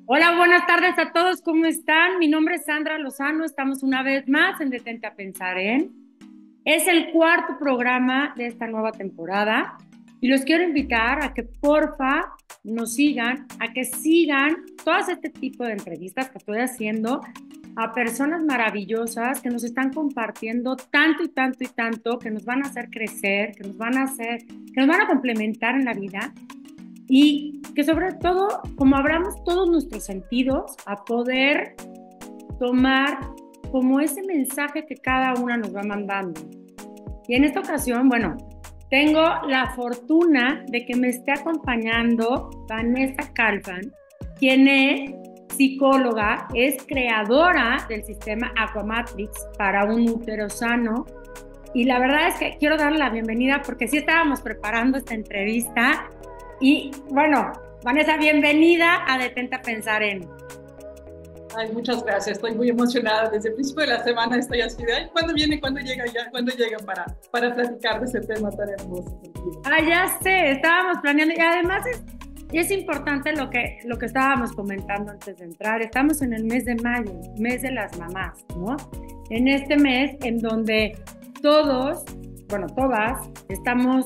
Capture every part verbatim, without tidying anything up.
Hola, buenas tardes a todos, ¿cómo están? Mi nombre es Sandra Lozano, estamos una vez más en Detente a Pensar en. Es el cuarto programa de esta nueva temporada y los quiero invitar a que porfa nos sigan, a que sigan todas este tipo de entrevistas que estoy haciendo a personas maravillosas que nos están compartiendo tanto y tanto y tanto, que nos van a hacer crecer, que nos van a hacer, que nos van a complementar en la vida y que sobre todo, como abramos todos nuestros sentidos, a poder tomar como ese mensaje que cada una nos va mandando. Y en esta ocasión, bueno, tengo la fortuna de que me esté acompañando Vanessa Calfan, quien es psicóloga, es creadora del sistema Aquamatrix para un útero sano. Y la verdad es que quiero darle la bienvenida porque sí estábamos preparando esta entrevista. Y bueno, Vanessa, bienvenida a Detente a Pensar en. Ay, muchas gracias, estoy muy emocionada. Desde el principio de la semana estoy así de, ay, ¿cuándo viene? ¿Cuándo llega ya? ¿Cuándo llega para, para platicar de ese tema tan hermoso contigo? Ah, ya sé, estábamos planeando. Y además es, es importante lo que, lo que estábamos comentando antes de entrar. Estamos en el mes de mayo, mes de las mamás, ¿no? En este mes en donde todos, bueno, todas, estamos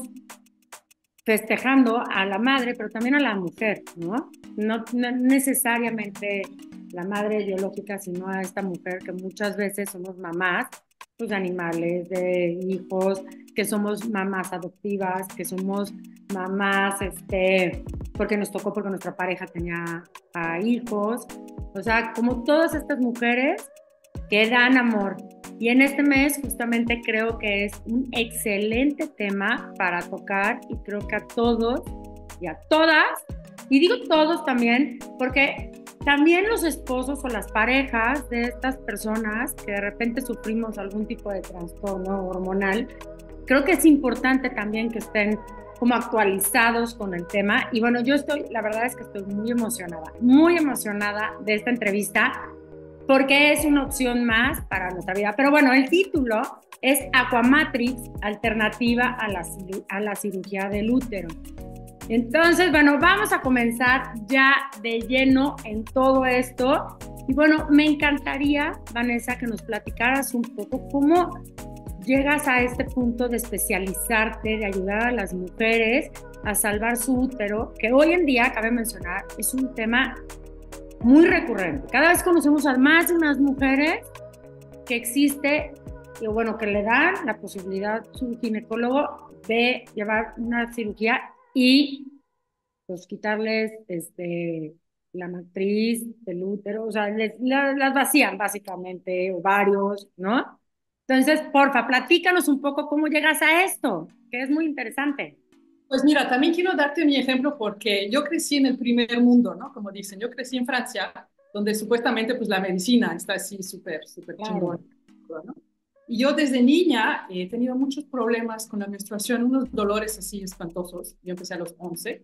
festejando a la madre, pero también a la mujer, ¿no? No, no necesariamente la madre biológica, sino a esta mujer que muchas veces somos mamás, pues animales, de hijos, que somos mamás adoptivas, que somos mamás, este, porque nos tocó, porque nuestra pareja tenía a hijos, o sea, como todas estas mujeres que dan amor. Y en este mes justamente creo que es un excelente tema para tocar y creo que a todos y a todas, y digo todos también, porque también los esposos o las parejas de estas personas que de repente sufrimos algún tipo de trastorno hormonal, creo que es importante también que estén como actualizados con el tema. Y bueno, yo estoy, la verdad es que estoy muy emocionada, muy emocionada de esta entrevista porque es una opción más para nuestra vida. Pero bueno, el título es Aquamatrix, alternativa a la, a la cirugía del útero. Entonces, bueno, vamos a comenzar ya de lleno en todo esto. Y bueno, me encantaría, Vanessa, que nos platicaras un poco cómo llegas a este punto de especializarte, de ayudar a las mujeres a salvar su útero, que hoy en día, cabe mencionar, es un tema muy recurrente. Cada vez conocemos a más de unas mujeres que existe, y bueno, que le dan la posibilidad a su ginecólogo de llevar una cirugía y pues quitarles este, la matriz del útero, o sea, les, la, las vacían básicamente, ovarios, ¿no? Entonces, porfa, platícanos un poco cómo llegas a esto, que es muy interesante. Pues mira, también quiero darte mi ejemplo porque yo crecí en el primer mundo, ¿no? Como dicen, yo crecí en Francia, donde supuestamente pues la medicina está así súper, súper Claro. chingón, ¿no? Y yo desde niña he tenido muchos problemas con la menstruación, unos dolores así espantosos. Yo empecé a los once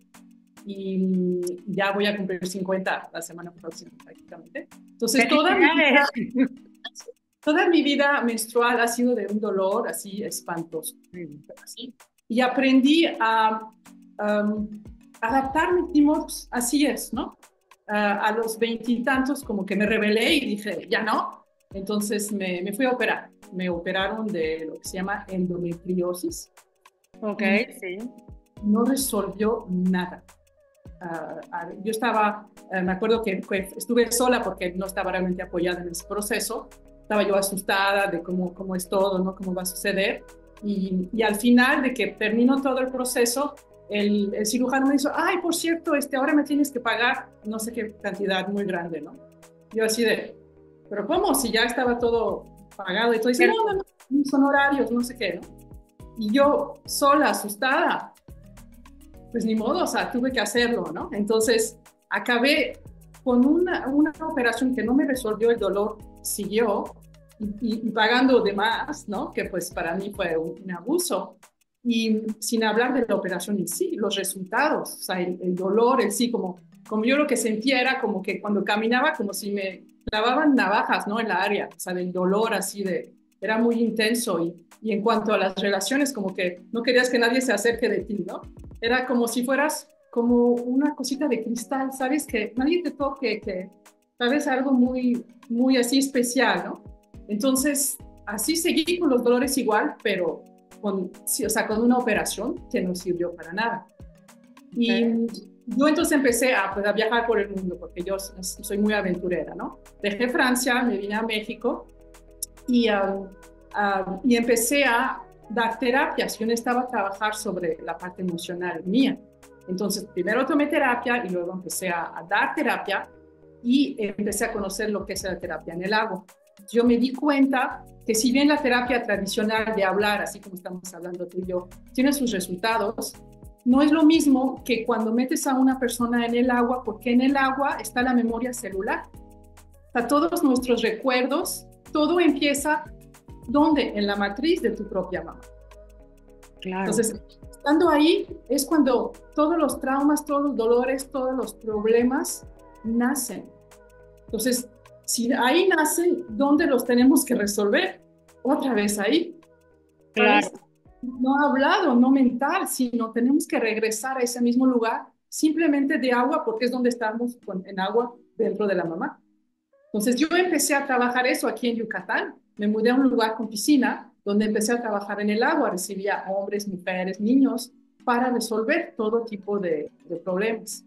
y ya voy a cumplir cincuenta la semana próxima prácticamente. Entonces, toda mi vida, ¡Felicidades! toda mi vida menstrual ha sido de un dolor así espantoso. Así. Y aprendí a um, adaptarme, timos, así es, ¿no? Uh, a los veintitantos como que me rebelé y dije, ya no. Entonces me, me fui a operar. Me operaron de lo que se llama endometriosis. Ok, Y sí. no resolvió nada. Uh, uh, yo estaba, uh, me acuerdo que, que estuve sola porque no estaba realmente apoyada en ese proceso. Estaba yo asustada de cómo, cómo es todo, ¿no? Cómo va a suceder. Y, y al final de que terminó todo el proceso, el, el cirujano me dijo, ay, por cierto, este, ahora me tienes que pagar no sé qué cantidad muy grande, ¿no? Yo así de, pero ¿cómo? Si ya estaba todo pagado y todo. Dice, no, no, no, son horarios, no sé qué, ¿no? Y yo sola, asustada, pues ni modo, o sea, tuve que hacerlo, ¿no? Entonces, acabé con una, una operación que no me resolvió el dolor, siguió, y, y pagando de más, ¿no? Que pues para mí fue un, un abuso. Y sin hablar de la operación en sí, los resultados, o sea, el, el dolor en sí, como, como yo lo que sentía era como que cuando caminaba, como si me clavaban navajas, ¿no? En la área, o sea, del dolor así de, era muy intenso. Y, y en cuanto a las relaciones, como que no querías que nadie se acerque de ti, ¿no? Era como si fueras como una cosita de cristal, ¿sabes? Que nadie te toque, que, ¿sabes? Algo muy, muy así especial, ¿no? Entonces, así seguí con los dolores igual, pero con, sí, o sea, con una operación que no sirvió para nada. Y Okay. yo entonces empecé a, pues, a viajar por el mundo, porque yo soy muy aventurera, ¿no? Dejé Francia, me vine a México y, um, um, y empecé a dar terapias. Yo necesitaba trabajar sobre la parte emocional mía. Entonces, primero tomé terapia y luego empecé a, a dar terapia y empecé a conocer lo que es la terapia en el agua. Yo me di cuenta que si bien la terapia tradicional de hablar, así como estamos hablando tú y yo, tiene sus resultados, no es lo mismo que cuando metes a una persona en el agua, porque en el agua está la memoria celular. O sea, todos nuestros recuerdos, todo empieza, ¿dónde? En la matriz de tu propia mamá. Claro. Entonces, estando ahí es cuando todos los traumas, todos los dolores, todos los problemas nacen. Entonces, si ahí nacen, ¿dónde los tenemos que resolver? Otra vez ahí, Claro. ¿sabes? No hablado, no mental, sino tenemos que regresar a ese mismo lugar, simplemente de agua, porque es donde estamos con, en agua dentro de la mamá. Entonces yo empecé a trabajar eso aquí en Yucatán. Me mudé a un lugar con piscina, donde empecé a trabajar en el agua. Recibía hombres, mujeres, niños, para resolver todo tipo de, de problemas.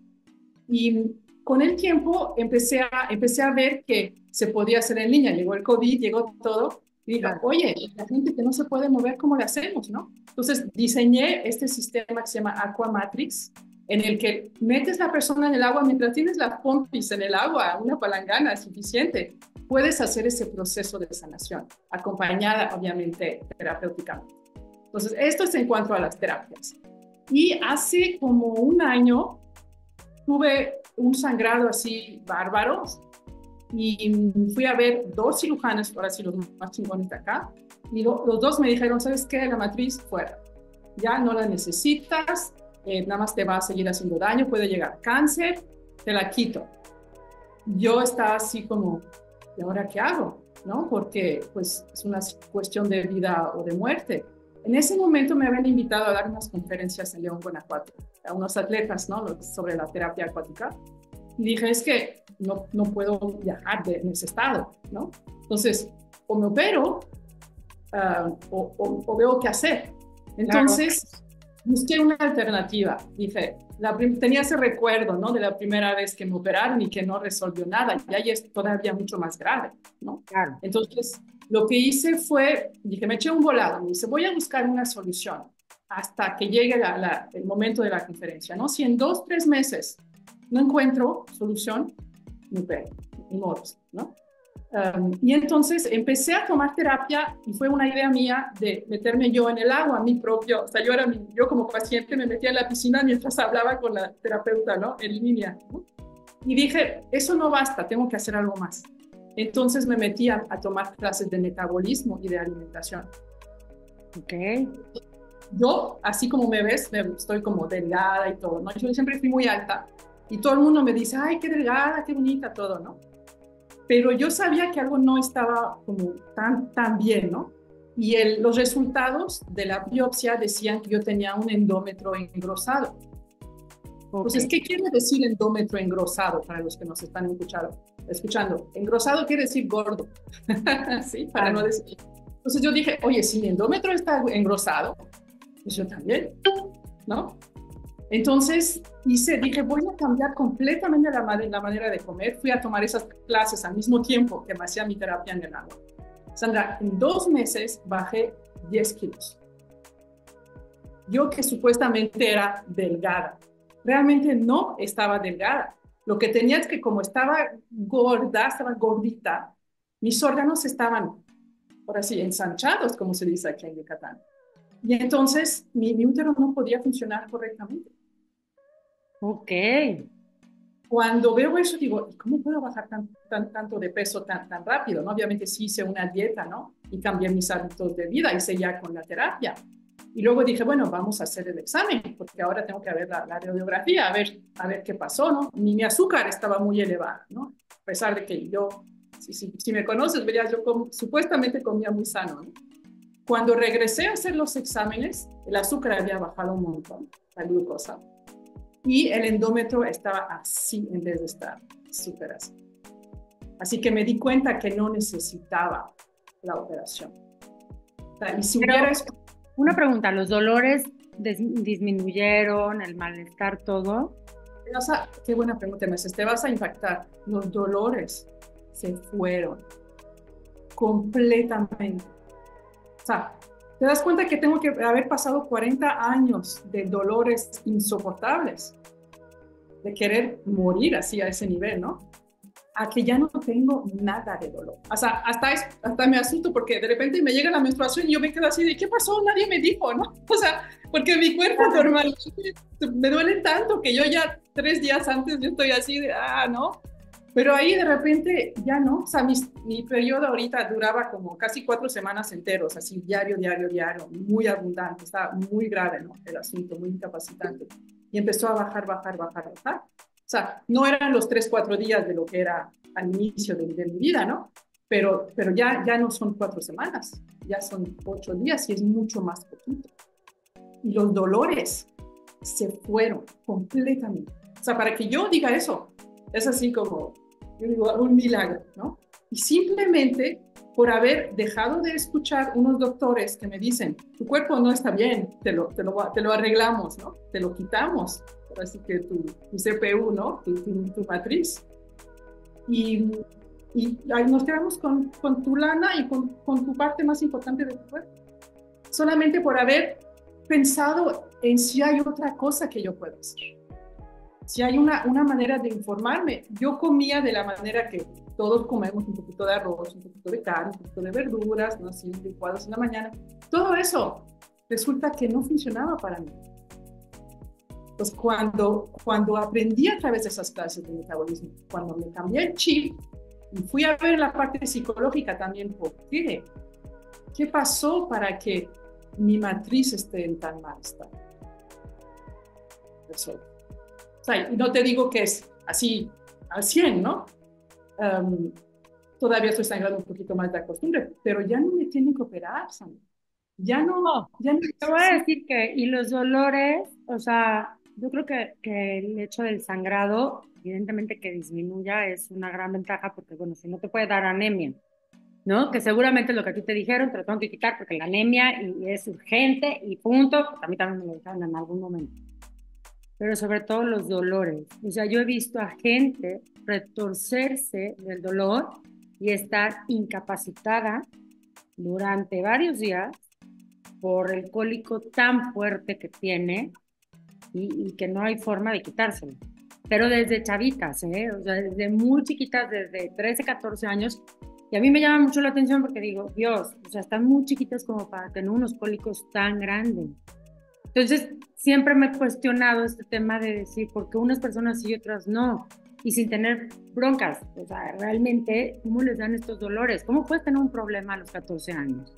Y con el tiempo empecé a, empecé a ver que se podía hacer en línea. Llegó el COVID, llegó todo. Y dije, Claro. oye, la gente que no se puede mover, ¿cómo le hacemos, no? Entonces diseñé este sistema que se llama Aquamatrix, en el que metes la persona en el agua mientras tienes la pompis en el agua, una palangana suficiente. Puedes hacer ese proceso de sanación, acompañada, obviamente, terapéuticamente. Entonces, esto es en cuanto a las terapias. Y hace como un año tuve un sangrado así bárbaro y fui a ver dos cirujanos, ahora sí los más chingones de acá, y lo, los dos me dijeron, ¿sabes qué? La matriz fuera, ya no la necesitas, eh, nada más te va a seguir haciendo daño, puede llegar cáncer, te la quito. Yo estaba así como, ¿y ahora qué hago? ¿No? Porque pues es una cuestión de vida o de muerte. En ese momento me habían invitado a dar unas conferencias en León, Guanajuato, a unos atletas, ¿no? Sobre la terapia acuática. Y dije, es que no, no puedo viajar de, en ese estado, ¿no? Entonces, o me opero uh, o, o, o veo qué hacer. Claro. Entonces, busqué una alternativa. Dije, la, tenía ese recuerdo, ¿no? De la primera vez que me operaron y que no resolvió nada. Y ahí es todavía mucho más grave, ¿no? Claro. Entonces, lo que hice fue, dije, me eché un volado. Me dice, voy a buscar una solución hasta que llegue la, la, el momento de la conferencia, ¿no? Si en dos, tres meses no encuentro solución, me pego, ni modos, ¿no? Um, y entonces empecé a tomar terapia y fue una idea mía de meterme yo en el agua, mi propio, o sea, yo, era mi, yo como paciente me metía en la piscina mientras hablaba con la terapeuta, ¿no? En línea, ¿no? Y dije, eso no basta, tengo que hacer algo más. Entonces me metí a, a tomar clases de metabolismo y de alimentación. Ok. Yo, así como me ves, me, estoy como delgada y todo, ¿no? Yo siempre fui muy alta y todo el mundo me dice, ay, qué delgada, qué bonita, todo, ¿no? Pero yo sabía que algo no estaba como tan, tan bien, ¿no? Y el, los resultados de la biopsia decían que yo tenía un endómetro engrosado. Entonces, Ok. ¿qué quiere decir endómetro engrosado para los que nos están escuchando? escuchando? Engrosado quiere decir gordo, ¿sí? Para no decir... Entonces yo dije, oye, si mi endómetro está engrosado, pues yo también, ¿no? Entonces hice, dije, voy a cambiar completamente la, la manera de comer. Fui a tomar esas clases al mismo tiempo que me hacía mi terapia en el agua. Sandra, en dos meses bajé diez kilos. Yo que supuestamente era delgada, realmente no estaba delgada. Lo que tenía es que como estaba gorda, estaba gordita, mis órganos estaban, por así, ensanchados, como se dice aquí en Yucatán. Y entonces mi, mi útero no podía funcionar correctamente. Ok. Cuando veo eso, digo, ¿y cómo puedo bajar tan, tan, tanto de peso tan, tan rápido? ¿No? Obviamente sí hice una dieta, ¿no? Y cambié mis hábitos de vida, hice ya con la terapia. Y luego dije, bueno, vamos a hacer el examen, porque ahora tengo que ver la, la radiografía, a ver, a ver qué pasó, ¿no? Mi, mi azúcar estaba muy elevada, ¿no? A pesar de que yo, si, si, si me conoces, verías, yo como, supuestamente comía muy sano, ¿no? Cuando regresé a hacer los exámenes, el azúcar había bajado un montón, la glucosa. y el endómetro estaba así en vez de estar súper así. Así que me di cuenta que no necesitaba la operación. O sea, y si Pero, hubiera... una pregunta, ¿los dolores disminuyeron, el malestar, todo? O sea, qué buena pregunta, me te vas a impactar. Los dolores se fueron completamente. O sea, te das cuenta que tengo que haber pasado cuarenta años de dolores insoportables, de querer morir así a ese nivel, ¿no? A que ya no tengo nada de dolor. O sea, hasta, es, hasta me asusto porque de repente me llega la menstruación y yo me quedo así de, ¿qué pasó? Nadie me dijo, ¿no? O sea, porque mi cuerpo normal me duele tanto que yo ya tres días antes yo estoy así de, ah, ¿no? Pero ahí de repente ya no. O sea, mi, mi periodo ahorita duraba como casi cuatro semanas enteros, así diario, diario, diario, muy abundante. Estaba muy grave, ¿no? El asunto, muy incapacitante. Y empezó a bajar, bajar, bajar, bajar. O sea, no eran los tres, cuatro días de lo que era al inicio de, de mi vida, ¿no? Pero, pero ya, ya no son cuatro semanas, ya son ocho días y es mucho más poquito. Y los dolores se fueron completamente. O sea, para que yo diga eso, es así como, yo digo, un milagro, ¿no? Y simplemente por haber dejado de escuchar unos doctores que me dicen, tu cuerpo no está bien, te lo, te lo, te lo arreglamos, ¿no? Te lo quitamos. Así que tu, tu C P U, ¿no? Tu, tu, tu matriz. Y, y ahí nos quedamos con, con tu lana y con, con tu parte más importante de tu cuerpo. Solamente por haber pensado en si hay otra cosa que yo puedo hacer. Si hay una, una manera de informarme. Yo comía de la manera que todos comemos, un poquito de arroz, un poquito de carne, un poquito de verduras, ¿no? Así licuados en la mañana. Todo eso resulta que no funcionaba para mí. Pues cuando, cuando aprendí a través de esas clases de metabolismo, cuando me cambié el chip y fui a ver la parte psicológica también, ¿por qué? ¿Qué pasó para que mi matriz esté en tan mal estado? Eso. O sea, y no te digo que es así al cien, ¿no? Um, todavía estoy sangrando un poquito más de costumbre, pero ya no me tienen que operar, Sandra. Ya no, No, ya no. te voy a decir que, y los dolores, o sea, yo creo que, que el hecho del sangrado, evidentemente que disminuya, es una gran ventaja porque, bueno, si no te puede dar anemia, ¿no? Que seguramente es lo que a ti te dijeron, te lo tengo que quitar porque la anemia y es urgente y punto, a mí también me lo dijeron en algún momento. Pero sobre todo los dolores. O sea, yo he visto a gente retorcerse del dolor y estar incapacitada durante varios días por el cólico tan fuerte que tiene y, y que no hay forma de quitárselo. Pero desde chavitas, ¿eh? O sea, desde muy chiquitas, desde trece, catorce años. Y a mí me llama mucho la atención porque digo, Dios, o sea, están muy chiquitas como para tener unos cólicos tan grandes. Entonces, siempre me he cuestionado este tema de decir, ¿por qué unas personas sí y otras no? Y sin tener broncas. O sea, realmente, ¿cómo les dan estos dolores? ¿Cómo puedes tener un problema a los catorce años?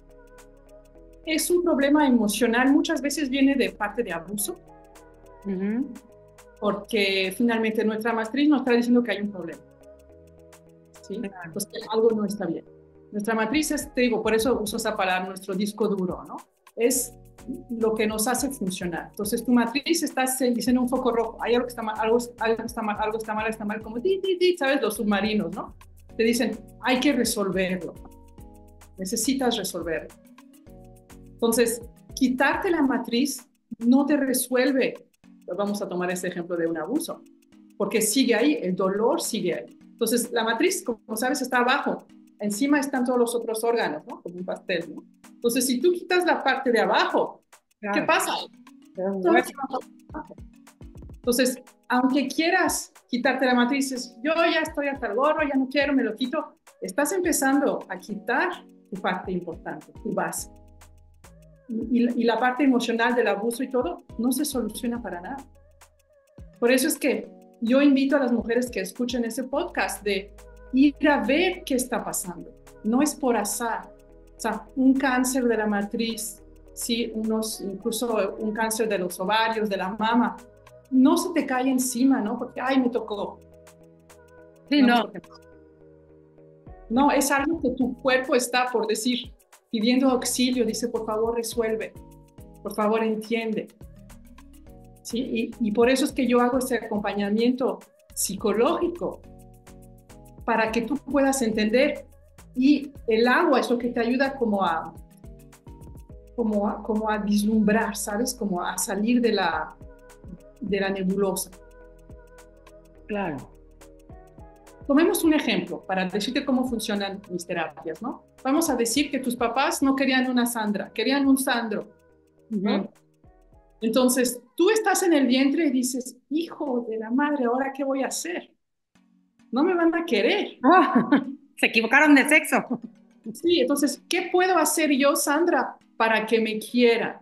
Es un problema emocional, muchas veces viene de parte de abuso, uh-huh. Porque finalmente nuestra matriz nos está diciendo que hay un problema, ¿sí? Claro. Pues que algo no está bien. Nuestra matriz es, te digo, por eso uso esa palabra, nuestro disco duro, ¿no? Es lo que nos hace funcionar. Entonces tu matriz está diciendo un foco rojo, hay algo que está mal, algo, algo está mal, algo está mal, está mal, como ti, ti, ti, ¿sabes? Los submarinos, ¿no? Te dicen, hay que resolverlo, necesitas resolverlo. Entonces, quitarte la matriz no te resuelve. Vamos a tomar ese ejemplo de un abuso, porque sigue ahí, el dolor sigue ahí. Entonces, la matriz, como sabes, está abajo. Encima están todos los otros órganos, ¿no? Como un pastel, ¿no? Entonces, si tú quitas la parte de abajo, claro. ¿Qué pasa? Todo se va abajo. Entonces, aunque quieras quitarte la matriz, dices, yo ya estoy hasta el gorro, ya no quiero, me lo quito. Estás empezando a quitar tu parte importante, tu base. Y, y la parte emocional del abuso y todo no se soluciona para nada. Por eso es que yo invito a las mujeres que escuchen ese podcast de ir a ver qué está pasando. No es por azar. O sea, un cáncer de la matriz, sí, unos, incluso un cáncer de los ovarios, de la mama, no se te cae encima, ¿no? Porque, ay, me tocó. Sí, no. No, no, es algo que tu cuerpo está, por decir, pidiendo auxilio, dice, por favor, resuelve, por favor, entiende. ¿sí? Y, y por eso es que yo hago este acompañamiento psicológico, para que tú puedas entender. Y el agua es lo que te ayuda como a, como a, como a vislumbrar, ¿sabes? Como a salir de la, de la nebulosa. Claro. Tomemos un ejemplo para decirte cómo funcionan mis terapias, ¿no? Vamos a decir que tus papás no querían una Sandra, querían un Sandro, ¿no? Uh-huh. Entonces, tú estás en el vientre y dices, hijo de la madre, ¿ahora qué voy a hacer? No me van a querer. Oh, se equivocaron de sexo. Sí, entonces, ¿qué puedo hacer yo, Sandra, para que me quiera?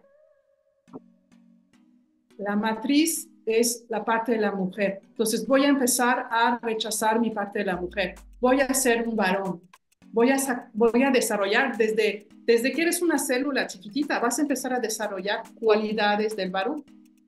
La matriz es la parte de la mujer. Entonces, voy a empezar a rechazar mi parte de la mujer. Voy a ser un varón. Voy a, voy a desarrollar desde, desde que eres una célula chiquitita, vas a empezar a desarrollar cualidades del varón.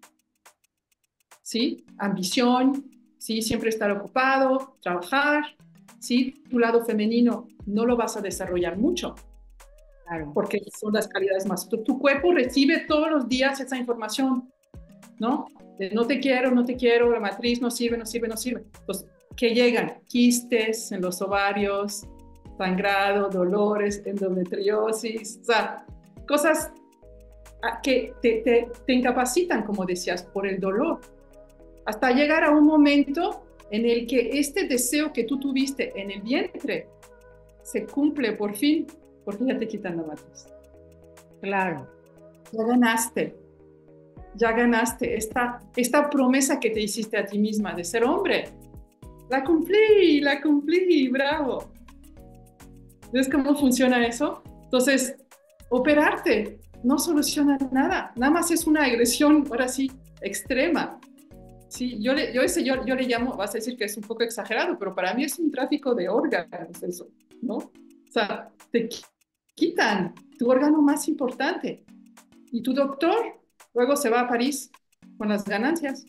¿Sí? Ambición, ¿sí? Siempre estar ocupado, trabajar, ¿sí? Tu lado femenino no lo vas a desarrollar mucho, claro, porque son las calidades más. Tu, tu cuerpo recibe todos los días esa información, ¿no? De no te quiero, no te quiero, la matriz no sirve, no sirve, no sirve. Entonces, ¿qué llegan? Quistes en los ovarios, sangrado, dolores, endometriosis, o sea, cosas que te, te, te incapacitan, como decías, por el dolor. Hasta llegar a un momento en el que este deseo que tú tuviste en el vientre se cumple por fin, porque ya te quitan la matriz. Claro. Ya ganaste, ya ganaste esta, esta promesa que te hiciste a ti misma de ser hombre. La cumplí, la cumplí, bravo. ¿Ves cómo funciona eso? Entonces, operarte no soluciona nada, nada más es una agresión, ahora sí, extrema. Sí, yo le, yo, ese, yo, yo le llamo, vas a decir que es un poco exagerado, pero para mí es un tráfico de órganos eso, ¿no? O sea, te quitan tu órgano más importante y tu doctor luego se va a París con las ganancias,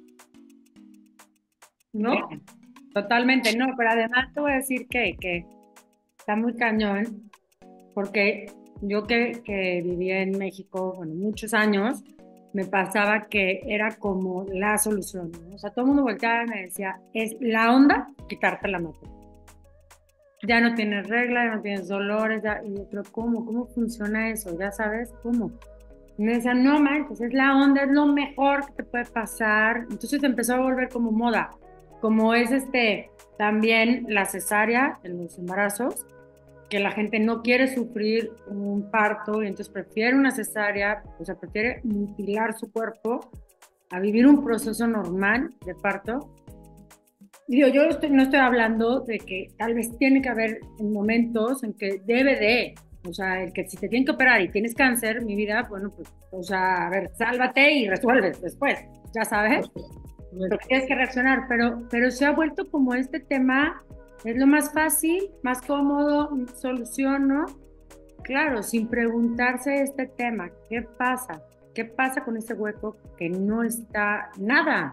¿no? Totalmente, no, pero además te voy a decir que, que está muy cañón, porque yo que, que viví en México, bueno, muchos años, me pasaba que era como la solución, ¿no? O sea, todo el mundo volteaba y me decía, es la onda quitarte la matriz. Ya no tienes regla, ya no tienes dolores, ya, y yo creo, ¿cómo? ¿Cómo funciona eso? Ya sabes, ¿cómo? Y me decían, no, manches, es la onda, es lo mejor que te puede pasar. Entonces empezó a volver como moda, como es este, también la cesárea en los embarazos, que la gente no quiere sufrir un parto y entonces prefiere una cesárea, o sea, prefiere mutilar su cuerpo a vivir un proceso normal de parto. Digo, yo estoy, no estoy hablando de que tal vez tiene que haber momentos en que debe de, o sea, el que si te tienen que operar y tienes cáncer, mi vida, bueno, pues, o sea, a ver, sálvate y resuelves después, ya sabes, pero tienes que reaccionar, pero, pero se ha vuelto como este tema. Es lo más fácil, más cómodo, soluciono. Claro, sin preguntarse este tema, ¿qué pasa? ¿Qué pasa con ese hueco que no está nada?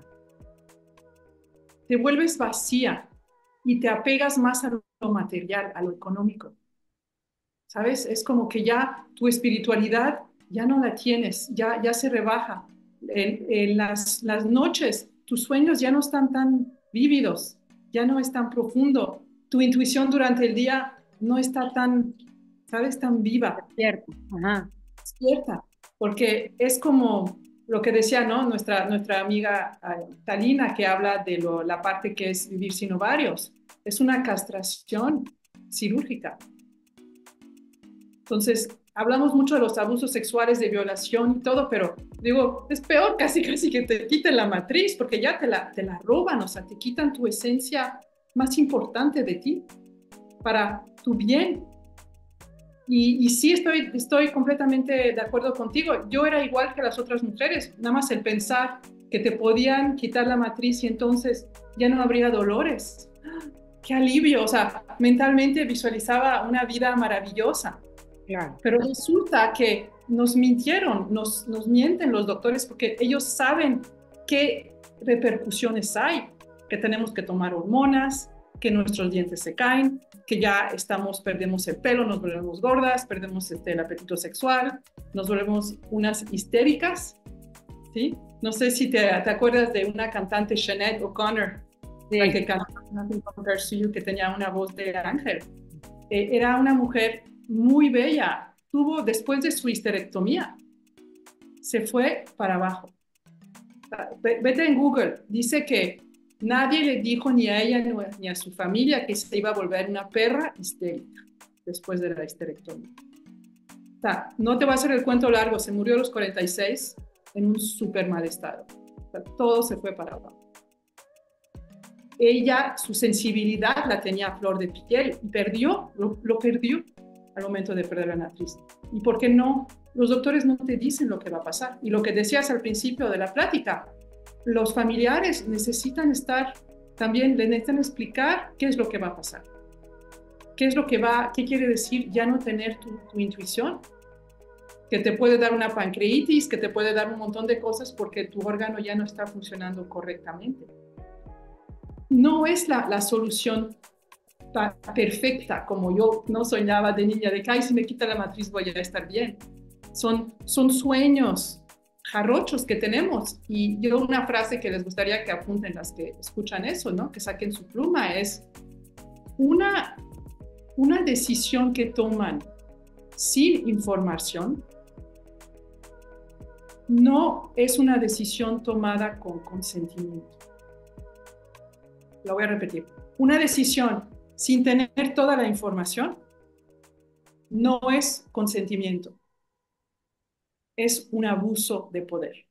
Te vuelves vacía y te apegas más a lo material, a lo económico. ¿Sabes? Es como que ya tu espiritualidad ya no la tienes, ya, ya se rebaja. En, en las, las noches, tus sueños ya no están tan vívidos, ya no es tan profundo. Tu intuición durante el día no está tan, ¿sabes? Tan viva. Cierto. Ajá. Cierta, porque es como lo que decía, ¿no? Nuestra, nuestra amiga uh, Talina, que habla de lo, la parte que es vivir sin ovarios. Es una castración quirúrgica. Entonces, hablamos mucho de los abusos sexuales, de violación y todo, pero digo, es peor casi casi que te quiten la matriz, porque ya te la, te la roban, o sea, te quitan tu esencia más importante de ti, para tu bien. Y, y sí, estoy, estoy completamente de acuerdo contigo. Yo era igual que las otras mujeres, nada más el pensar que te podían quitar la matriz y entonces ya no habría dolores. ¡Qué alivio! O sea, mentalmente visualizaba una vida maravillosa. Claro. Pero resulta que nos mintieron, nos, nos mienten los doctores porque ellos saben qué repercusiones hay, que tenemos que tomar hormonas, que nuestros dientes se caen, que ya estamos, perdemos el pelo, nos volvemos gordas, perdemos este, el apetito sexual, nos volvemos unas histéricas, ¿sí? No sé si te, te acuerdas de una cantante, Sinead O'Connor, la Sí. que cantaba Nothing Compares to You, que tenía una voz de ángel. Eh, era una mujer muy bella. Tuvo, después de su histerectomía, se fue para abajo. Vete en Google, dice que nadie le dijo ni a ella ni a su familia que se iba a volver una perra histérica después de la histerectomía. O sea, no te va a hacer el cuento largo, se murió a los cuarenta y seis en un súper mal estado. O sea, todo se fue para abajo. Ella, su sensibilidad la tenía a flor de piel y perdió, lo, lo perdió al momento de perder la matriz. ¿Y por qué no? Los doctores no te dicen lo que va a pasar. Y lo que decías al principio de la plática, los familiares necesitan estar, también le necesitan explicar qué es lo que va a pasar. ¿Qué es lo que va, qué quiere decir ya no tener tu, tu intuición? Que te puede dar una pancreatitis, que te puede dar un montón de cosas porque tu órgano ya no está funcionando correctamente. No es la, la solución perfecta como yo no soñaba de niña, de que ay, si me quita la matriz voy a estar bien. Son, son sueños jarrochos que tenemos. Y yo una frase que les gustaría que apunten las que escuchan eso, ¿no? Que saquen su pluma, es una, una decisión que toman sin información no es una decisión tomada con consentimiento. Lo voy a repetir. Una decisión sin tener toda la información no es consentimiento. Es un abuso de poder.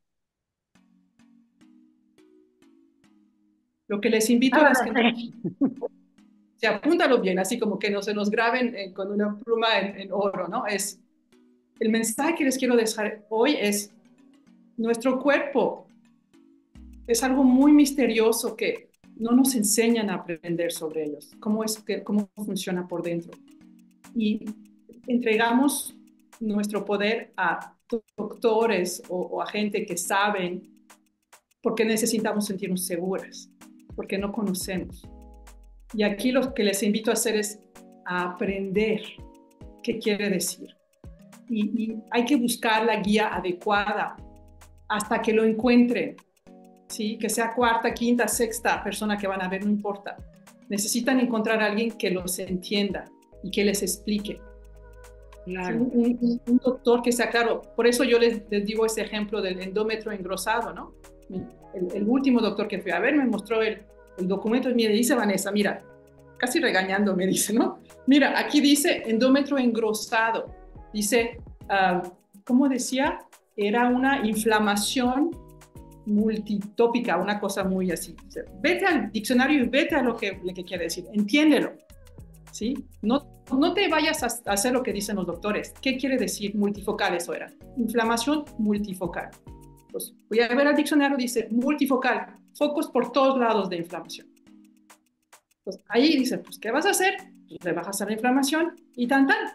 Lo que les invito Ah, es que sí. se apúntalo bien, así como que no se nos graben eh, con una pluma en, en oro, ¿no? Es, el mensaje que les quiero dejar hoy es, nuestro cuerpo es algo muy misterioso que no nos enseñan a aprender sobre ellos, cómo, es que, cómo funciona por dentro. Y entregamos nuestro poder a doctores o, o a gente que saben porque necesitamos sentirnos seguras, porque no conocemos. Y aquí lo que les invito a hacer es a aprender qué quiere decir. Y, y hay que buscar la guía adecuada hasta que lo encuentren. ¿Sí? Que sea cuarta, quinta, sexta persona que van a ver, no importa. Necesitan encontrar a alguien que los entienda y que les explique. Claro. ¿Sí? Un, un, un doctor que sea claro. Por eso yo les, les digo ese ejemplo del endómetro engrosado, ¿no? El, el último doctor que fui a ver me mostró el, el documento y me dice, Vanessa, mira, casi regañando me dice, ¿no? Mira, aquí dice endómetro engrosado. Dice, uh, ¿cómo decía? Era una inflamación multitópica, una cosa muy así. O sea, vete al diccionario y vete a lo que, lo que quiere decir, entiéndelo, ¿sí? No, no te vayas a, a hacer lo que dicen los doctores. ¿Qué quiere decir multifocal? Eso era, inflamación multifocal. Pues voy a ver al diccionario, dice multifocal, focos por todos lados de inflamación. Pues ahí dice, pues, ¿qué vas a hacer? Pues le bajas a la inflamación y tan, tan.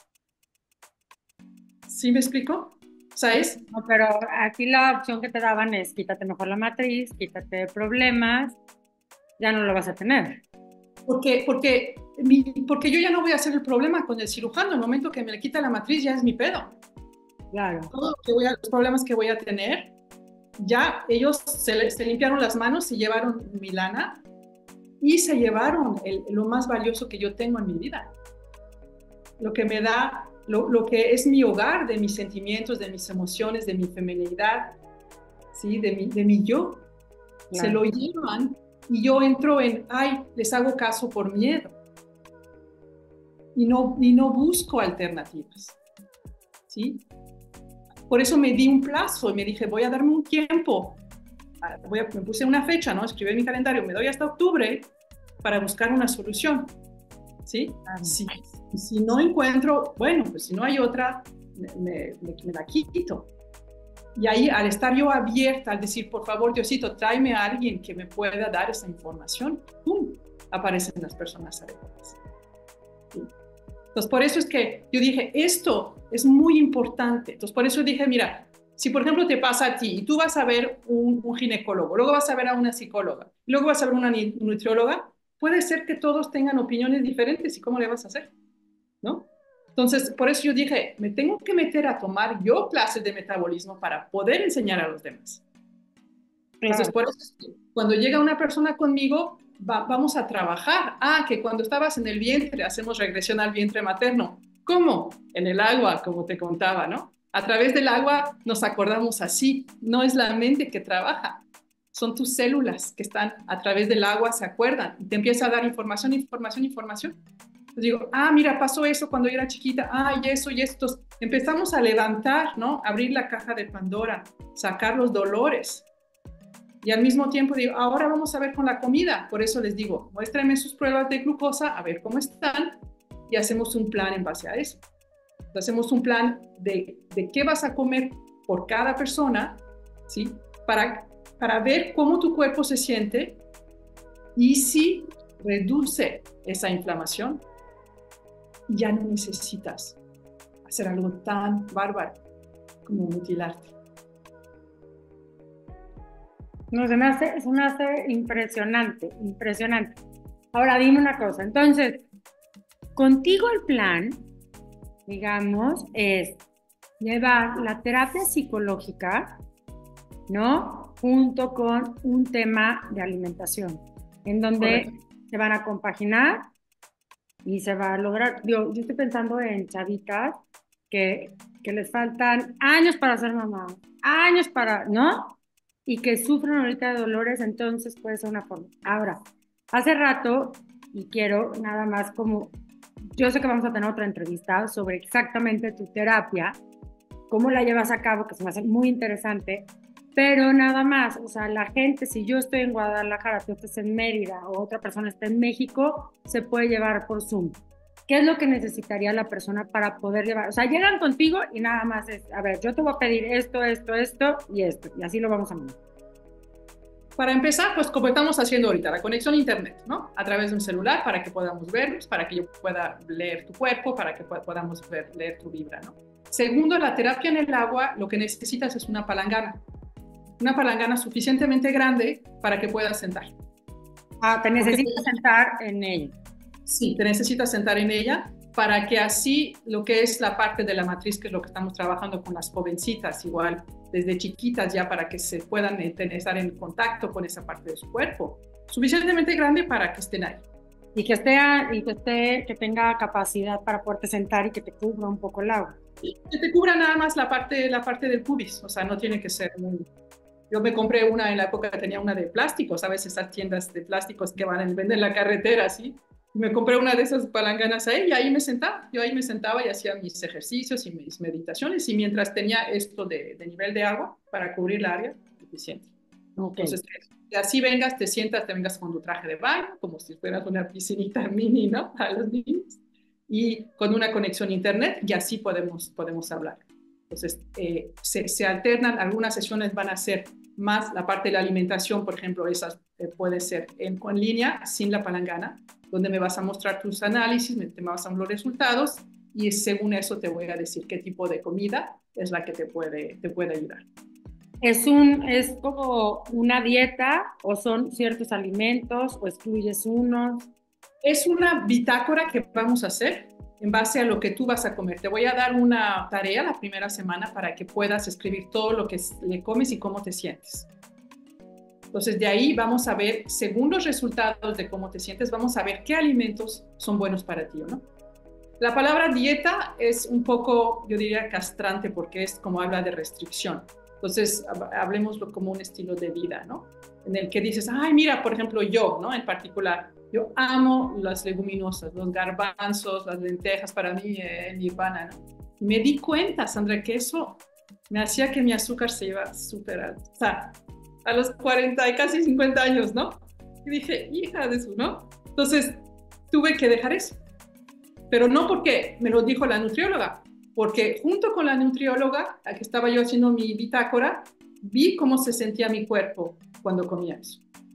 ¿Sí me explico? ¿Sabes? No, pero aquí la opción que te daban es quítate mejor la matriz, quítate problemas, ya no lo vas a tener. Porque, porque, mi, porque yo ya no voy a hacer el problema con el cirujano. El momento que me le quita la matriz ya es mi pedo. Claro. Todo lo que voy a, los problemas que voy a tener, ya ellos se, se limpiaron las manos, se llevaron mi lana y se llevaron el, lo más valioso que yo tengo en mi vida. Lo que me da, lo, lo que es mi hogar, de mis sentimientos, de mis emociones, de mi feminidad, ¿sí? de, mi, de mi yo. Claro. Se lo llevan y yo entro en, ay, les hago caso por miedo. Y no, y no busco alternativas. ¿Sí? Por eso me di un plazo y me dije, voy a darme un tiempo. Voy a, me puse una fecha, ¿no? Escribí en mi calendario, me doy hasta octubre para buscar una solución. ¿Sí? Claro. Si, si no encuentro, bueno, pues si no hay otra, me, me, me la quito. Y ahí, al estar yo abierta, al decir, por favor, Diosito, tráeme a alguien que me pueda dar esa información, ¡pum!, aparecen las personas adecuadas. ¿Sí? Entonces, por eso es que yo dije, esto es muy importante. Entonces, por eso dije, mira, si por ejemplo te pasa a ti y tú vas a ver un, un ginecólogo, luego vas a ver a una psicóloga, luego vas a ver una nutrióloga, puede ser que todos tengan opiniones diferentes y cómo le vas a hacer, ¿no? Entonces, por eso yo dije, me tengo que meter a tomar yo clases de metabolismo para poder enseñar a los demás. Entonces, claro. por eso es que cuando llega una persona conmigo, va- vamos a trabajar. Ah, que cuando estabas en el vientre, hacemos regresión al vientre materno. ¿Cómo? En el agua, como te contaba, ¿no? A través del agua nos acordamos así. No es la mente que trabaja, son tus células que están a través del agua, se acuerdan y te empieza a dar información, información, información. Entonces digo, ah, mira, pasó eso cuando yo era chiquita, ah, y eso y esto. Empezamos a levantar, ¿no? Abrir la caja de Pandora, sacar los dolores. Y al mismo tiempo digo, ahora vamos a ver con la comida. Por eso les digo, muéstrenme sus pruebas de glucosa, a ver cómo están, y hacemos un plan en base a eso. Hacemos un plan de, de qué vas a comer por cada persona, ¿sí? Para, para ver cómo tu cuerpo se siente y si reduce esa inflamación, ya no necesitas hacer algo tan bárbaro como mutilarte. No, se me hace, se me hace impresionante, impresionante. Ahora dime una cosa, entonces, contigo el plan, digamos, es llevar la terapia psicológica, ¿no? Junto con un tema de alimentación, en donde Correcto. se van a compaginar y se va a lograr. Yo, yo estoy pensando en chavitas que, que les faltan años para ser mamá, años para, ¿no? Y que sufren ahorita de dolores, entonces puede ser una forma. Ahora, hace rato, y quiero nada más como, yo sé que vamos a tener otra entrevista sobre exactamente tu terapia, cómo la llevas a cabo, que se me hace muy interesante, pero nada más, o sea, la gente, si yo estoy en Guadalajara, tú estás en Mérida o otra persona está en México, se puede llevar por Zoom. ¿Qué es lo que necesitaría la persona para poder llevar? O sea, llegan contigo y nada más es, a ver, yo te voy a pedir esto, esto, esto y esto, y así lo vamos a mandar. Para empezar, pues como estamos haciendo ahorita, la conexión a internet, ¿no? A través de un celular para que podamos vernos, para que yo pueda leer tu cuerpo, para que podamos ver, leer tu vibra, ¿no? Segundo, la terapia en el agua, lo que necesitas es una palangana. Una palangana suficientemente grande para que puedas sentar. Ah, te necesitas sentar en ella. Sí, te necesitas sentar en ella para que así lo que es la parte de la matriz, que es lo que estamos trabajando con las jovencitas, igual desde chiquitas ya para que se puedan estar en contacto con esa parte de su cuerpo, suficientemente grande para que estén ahí. Y que esté, y que esté, que tenga capacidad para poderte sentar y que te cubra un poco el agua. Y que te cubra nada más la parte, la parte del pubis, o sea, no tiene que ser muy... Yo me compré una en la época que tenía una de plásticos, ¿sabes? Esas tiendas de plásticos que van y venden en la carretera, ¿sí? Me compré una de esas palanganas ahí y ahí me sentaba. Yo ahí me sentaba y hacía mis ejercicios y mis meditaciones y mientras tenía esto de, de nivel de agua para cubrir el área, suficiente. Okay. Entonces, así vengas, te sientas, te vengas con tu traje de baño, como si fueras una piscinita mini, ¿no? Para los niños. Y con una conexión a internet y así podemos, podemos hablar. Entonces, eh, se, se alternan, algunas sesiones van a ser más la parte de la alimentación, por ejemplo, esas eh, puede ser en, en línea, sin la palangana, donde me vas a mostrar tus análisis, me, te vas a dar los resultados y según eso te voy a decir qué tipo de comida es la que te puede, te puede ayudar. ¿Es, un, ¿Es como una dieta o son ciertos alimentos o excluyes unos? Es una bitácora que vamos a hacer en base a lo que tú vas a comer. Te voy a dar una tarea la primera semana para que puedas escribir todo lo que le comes y cómo te sientes. Entonces, de ahí vamos a ver, según los resultados de cómo te sientes, vamos a ver qué alimentos son buenos para ti o no. La palabra dieta es un poco, yo diría, castrante porque es como habla de restricción. Entonces, hablemoslo como un estilo de vida, ¿no? En el que dices, ay, mira, por ejemplo, yo, ¿no? En particular, yo amo las leguminosas, los garbanzos, las lentejas, para mí, eh, nirvana, ¿no? Y me di cuenta, Sandra, que eso me hacía que mi azúcar se iba súper alto. O sea, a los cuarenta y casi cincuenta años, ¿no? Y dije, hija de su, ¿no? Entonces, tuve que dejar eso. Pero no porque me lo dijo la nutrióloga, porque junto con la nutrióloga, a que estaba yo haciendo mi bitácora, vi cómo se sentía mi cuerpo cuando comía eso.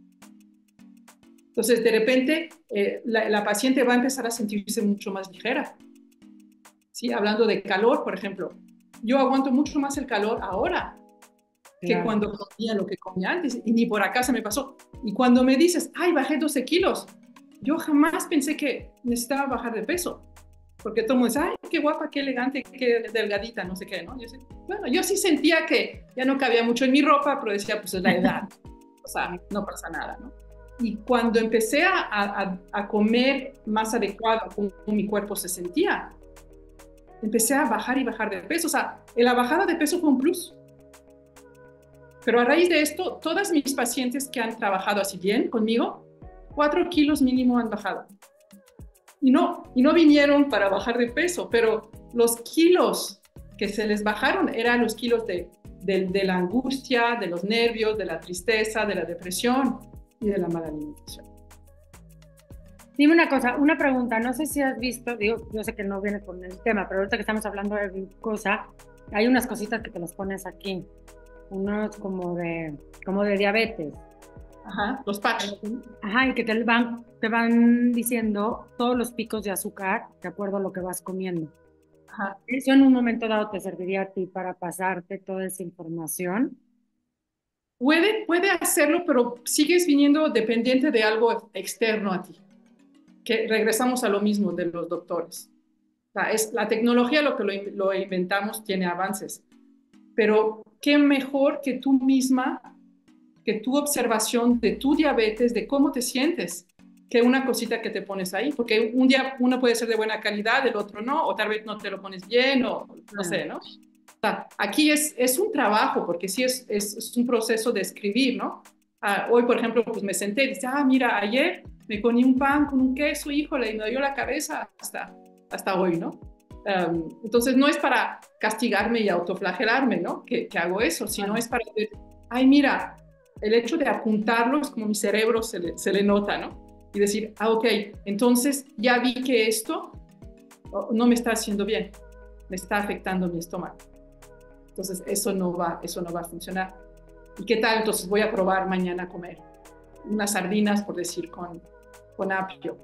Entonces, de repente, eh, la, la paciente va a empezar a sentirse mucho más ligera. ¿Sí? Hablando de calor, por ejemplo, yo aguanto mucho más el calor ahora que claro. Cuando comía lo que comía antes, y ni por acá se me pasó. Y cuando me dices, ay, bajé doce kilos, yo jamás pensé que necesitaba bajar de peso, porque todo el mundo dice, ay, qué guapa, qué elegante, qué delgadita, no sé qué, ¿no? Yo sé, bueno, yo sí sentía que ya no cabía mucho en mi ropa, pero decía, pues es la edad. o sea, no pasa nada, ¿no? Y cuando empecé a, a, a comer más adecuado, como mi cuerpo se sentía, empecé a bajar y bajar de peso. O sea, la bajada de peso fue un plus. Pero a raíz de esto, todas mis pacientes que han trabajado así bien conmigo, cuatro kilos mínimo han bajado. Y no, y no vinieron para bajar de peso, pero los kilos que se les bajaron eran los kilos de, de, de la angustia, de los nervios, de la tristeza, de la depresión y de la mala alimentación. Dime una cosa, una pregunta, no sé si has visto, digo, yo sé que no viene con el tema, pero ahorita que estamos hablando de glucosa, hay unas cositas que te las pones aquí, unos como de, como de diabetes. Ajá, los patches. Ajá, y que te van, te van diciendo todos los picos de azúcar de acuerdo a lo que vas comiendo. Ajá. ¿Eso en un momento dado te serviría a ti para pasarte toda esa información? Puede, puede hacerlo, pero sigues viniendo dependiente de algo externo a ti. Que regresamos a lo mismo de los doctores. O sea, es, la tecnología, lo que lo, lo inventamos, tiene avances. Pero qué mejor que tú misma, que tu observación de tu diabetes, de cómo te sientes, que una cosita que te pones ahí. Porque un día uno puede ser de buena calidad, el otro no, o tal vez no te lo pones bien, o no sé, ¿no? O sea, aquí es, es un trabajo, porque sí es, es, es un proceso de escribir, ¿no? Ah, hoy, por ejemplo, pues me senté y dije, ah, mira, ayer me comí un pan con un queso, híjole, y me dio la cabeza hasta, hasta hoy, ¿no? Um, entonces, no es para castigarme y autoflagelarme, ¿no? Que, que hago eso, sino bueno. Es para decir, ay, mira, el hecho de apuntarlo es como mi cerebro se le, se le nota, ¿no? Y decir, ah, ok, entonces ya vi que esto no me está haciendo bien, me está afectando mi estómago. Entonces, eso no va, eso no va a funcionar. ¿Y qué tal? Entonces, voy a probar mañana a comer unas sardinas, por decir, con, con apio.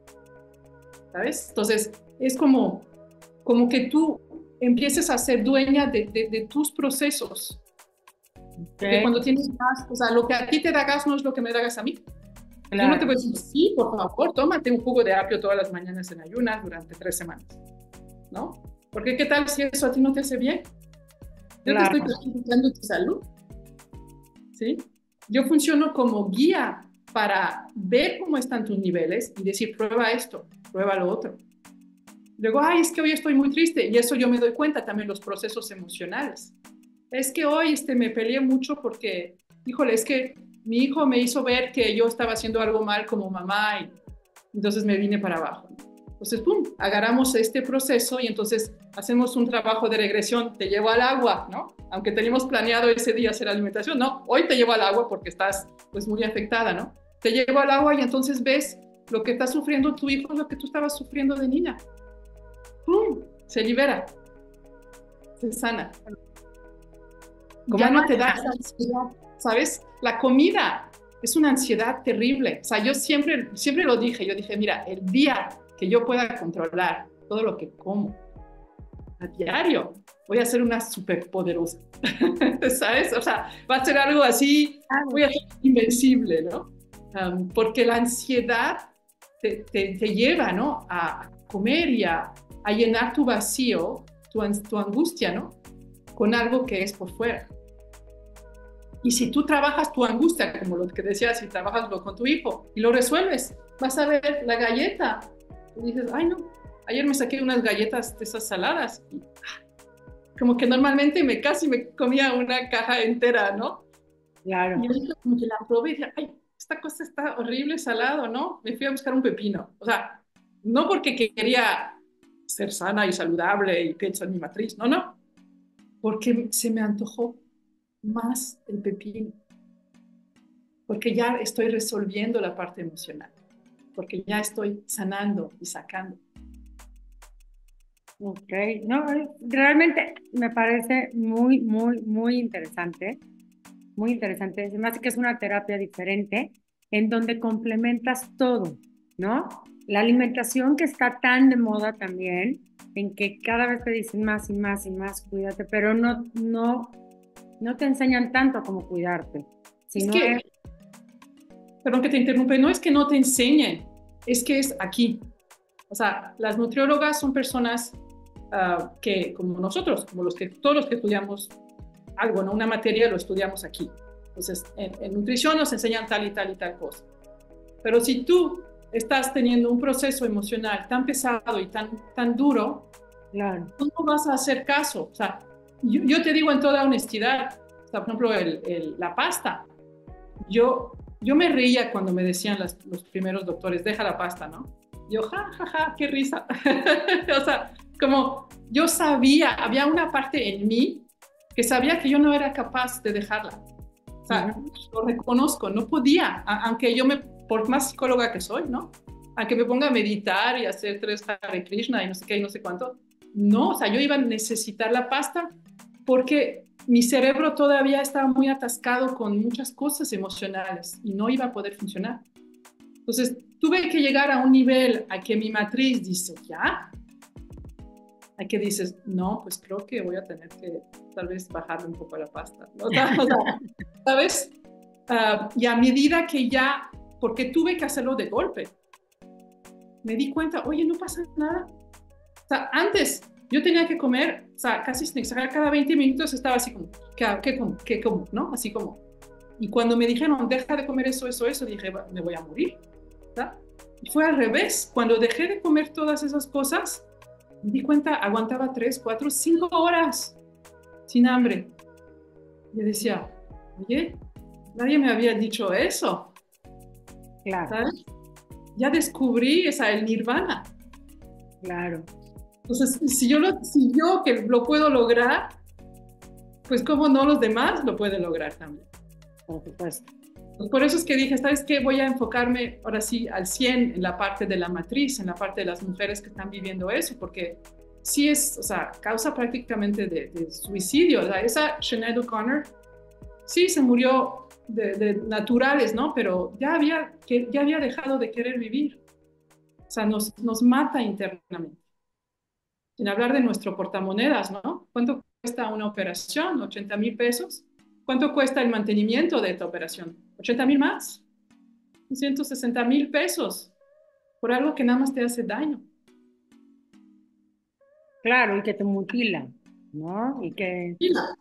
¿Sabes? Entonces, es como, como que tú empieces a ser dueña de, de, de tus procesos. Okay. Porque cuando tienes gas, o sea, lo que a ti te da gas no es lo que me da gas a mí. Claro. Yo no te voy a decir, sí, por favor, tómate un jugo de apio todas las mañanas en ayunas durante tres semanas, ¿no? Porque ¿qué tal si eso a ti no te hace bien? Yo claro. te estoy perjudicando tu salud, ¿sí? Yo funciono como guía para ver cómo están tus niveles y decir, prueba esto, prueba lo otro. Luego, ay, es que hoy estoy muy triste, y eso yo me doy cuenta también, los procesos emocionales. Es que hoy este, me peleé mucho porque, híjole, es que mi hijo me hizo ver que yo estaba haciendo algo mal como mamá y entonces me vine para abajo. Entonces, pum, agarramos este proceso y entonces hacemos un trabajo de regresión, te llevo al agua, ¿no? Aunque teníamos planeado ese día hacer alimentación, no, hoy te llevo al agua porque estás pues muy afectada, ¿no? Te llevo al agua y entonces ves lo que está sufriendo tu hijo, lo que tú estabas sufriendo de niña. ¡Pum! Se libera, se sana. Como ya no te da esa ansiedad, ¿sabes? La comida es una ansiedad terrible. O sea, yo siempre, siempre lo dije, yo dije, mira, el día que yo pueda controlar todo lo que como a diario, voy a ser una superpoderosa, ¿sabes? O sea, va a ser algo así, voy a ser invencible, ¿no? Um, porque la ansiedad te, te, te lleva, ¿no? A comer y a, a llenar tu vacío, tu, tu angustia, ¿no? Con algo que es por fuera. Y si tú trabajas tu angustia, como lo que decías, si trabajas con tu hijo y lo resuelves, vas a ver la galleta y dices, ay no, ayer me saqué unas galletas de esas saladas y como que normalmente me casi me comía una caja entera, ¿no? Claro. Y yo como que la probé y dije, ay, esta cosa está horrible, salado, ¿no? Me fui a buscar un pepino. O sea, no porque quería ser sana y saludable y pienso en mi matriz, no, no, porque se me antojó más el pepino, porque ya estoy resolviendo la parte emocional, porque ya estoy sanando y sacando. Ok, no, realmente me parece muy, muy, muy interesante, muy interesante. Se me hace que es una terapia diferente en donde complementas todo, ¿no? La alimentación que está tan de moda también, en que cada vez te dicen más y más y más, cuídate, pero no, no, no te enseñan tanto como cuidarte. Sino es que, es... perdón que te interrumpe, no es que no te enseñen, es que es aquí. O sea, las nutriólogas son personas uh, que, como nosotros, como los que, todos los que estudiamos algo, ¿no? Una materia lo estudiamos aquí. Entonces, en, en nutrición nos enseñan tal y tal y tal cosa. Pero si tú estás teniendo un proceso emocional tan pesado y tan, tan duro, claro. tú no vas a hacer caso. O sea, yo, yo te digo en toda honestidad, o sea, por ejemplo, el, el, la pasta. Yo, yo me reía cuando me decían las, los primeros doctores, deja la pasta, ¿no? Yo, ja, ja, ja, qué risa. O sea, como yo sabía, había una parte en mí que sabía que yo no era capaz de dejarla. O sea, uh-huh. Lo reconozco, no podía, aunque yo me, por más psicóloga que soy, ¿no? Aunque me ponga a meditar y hacer tres Hare Krishna y no sé qué y no sé cuánto, no, o sea, yo iba a necesitar la pasta porque mi cerebro todavía estaba muy atascado con muchas cosas emocionales y no iba a poder funcionar. Entonces, tuve que llegar a un nivel a que mi matriz dice, ¿ya? A que dices, no, pues creo que voy a tener que tal vez bajarle un poco la pasta, ¿no? O sea, ¿sabes? Uh, y a medida que ya, porque tuve que hacerlo de golpe, me di cuenta, oye, no pasa nada. O sea, antes yo tenía que comer, o sea, casi sin exagerar, cada veinte minutos estaba así como, ¿qué, qué como? ¿Qué como? ¿No? Así como. Y cuando me dijeron, deja de comer eso, eso, eso, dije, me voy a morir. ¿Verdad? Y fue al revés. Cuando dejé de comer todas esas cosas, me di cuenta, aguantaba tres, cuatro, cinco horas sin hambre. Y decía, oye, nadie me había dicho eso. Claro. ¿Sabes? Ya descubrí esa, el nirvana. Claro. Entonces, si yo, lo, si yo que lo puedo lograr, pues cómo no los demás lo pueden lograr también. Por supuesto. Pues por eso es que dije, ¿sabes qué? Voy a enfocarme ahora sí al cien en la parte de la matriz, en la parte de las mujeres que están viviendo eso, porque sí es, o sea, causa prácticamente de, de suicidio. O sea, esa Sinead O'Connor, sí se murió de, de naturales, ¿no? Pero ya había, que, ya había dejado de querer vivir. O sea, nos, nos mata internamente. Sin hablar de nuestro portamonedas, ¿no? ¿Cuánto cuesta una operación? ochenta mil pesos. ¿Cuánto cuesta el mantenimiento de esta operación? ochenta mil más. ciento sesenta mil pesos por algo que nada más te hace daño. Claro, y que te mutila, ¿no? Y que...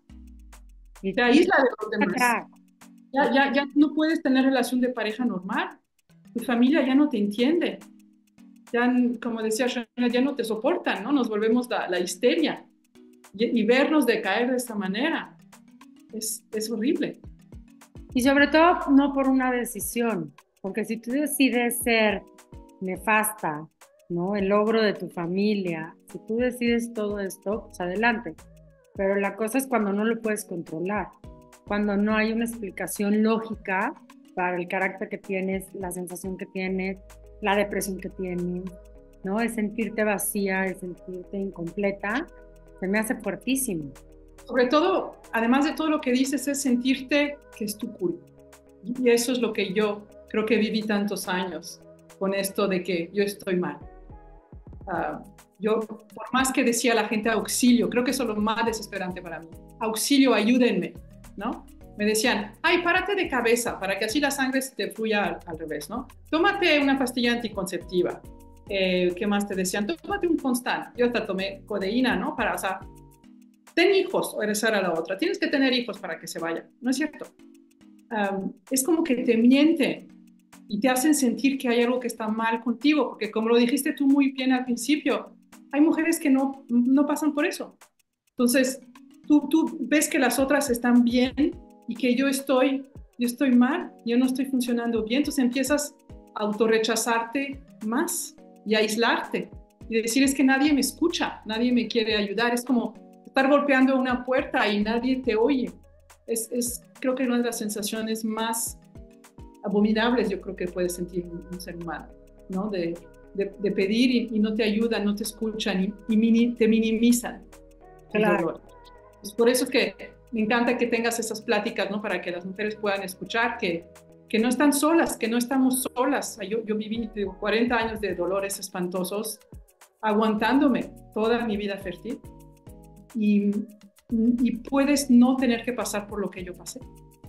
Y te aísla de los demás. Ya, ya, ya no puedes tener relación de pareja normal. Tu familia ya no te entiende. Ya, como decía Shana, ya no te soportan, ¿no? Nos volvemos la, la histeria. Y, y vernos decaer de esta manera es, es horrible. Y sobre todo no por una decisión, porque si tú decides ser nefasta, ¿no? El logro de tu familia, si tú decides todo esto, pues adelante. Pero la cosa es cuando no lo puedes controlar, cuando no hay una explicación lógica para el carácter que tienes, la sensación que tienes, la depresión que tienes, ¿no? El sentirte vacía, el sentirte incompleta, se me hace fuertísimo. Sobre todo, además de todo lo que dices, es sentirte que es tu culpa. Y eso es lo que yo creo que viví tantos años con esto de que yo estoy mal. Uh, yo, por más que decía la gente auxilio, creo que eso es lo más desesperante para mí. Auxilio, ayúdenme, ¿no? Me decían, ay, párate de cabeza para que así la sangre te fluya al, al revés, ¿no? Tómate una pastilla anticonceptiva. Eh, ¿Qué más te decían? Tómate un Constant. Yo hasta tomé codeína, ¿no? Para, o sea, ten hijos o regresar a la otra. Tienes que tener hijos para que se vaya. No es cierto. Um, es como que te mienten y te hacen sentir que hay algo que está mal contigo, porque como lo dijiste tú muy bien al principio, hay mujeres que no, no pasan por eso. Entonces, tú, tú ves que las otras están bien y que yo estoy, yo estoy mal, yo no estoy funcionando bien, entonces empiezas a autorrechazarte más y a aislarte y decir es que nadie me escucha, nadie me quiere ayudar, es como estar golpeando una puerta y nadie te oye. Es, es creo que una de las sensaciones más abominables yo creo que puede sentir un, un ser humano, ¿no? De, de, de pedir y, y no te ayudan, no te escuchan y, y mini, te minimizan. Claro. Pues por eso es que me encanta que tengas esas pláticas, ¿no? Para que las mujeres puedan escuchar que, que no están solas, que no estamos solas. Yo, yo viví digo, cuarenta años de dolores espantosos aguantándome toda mi vida fértil y, y puedes no tener que pasar por lo que yo pasé.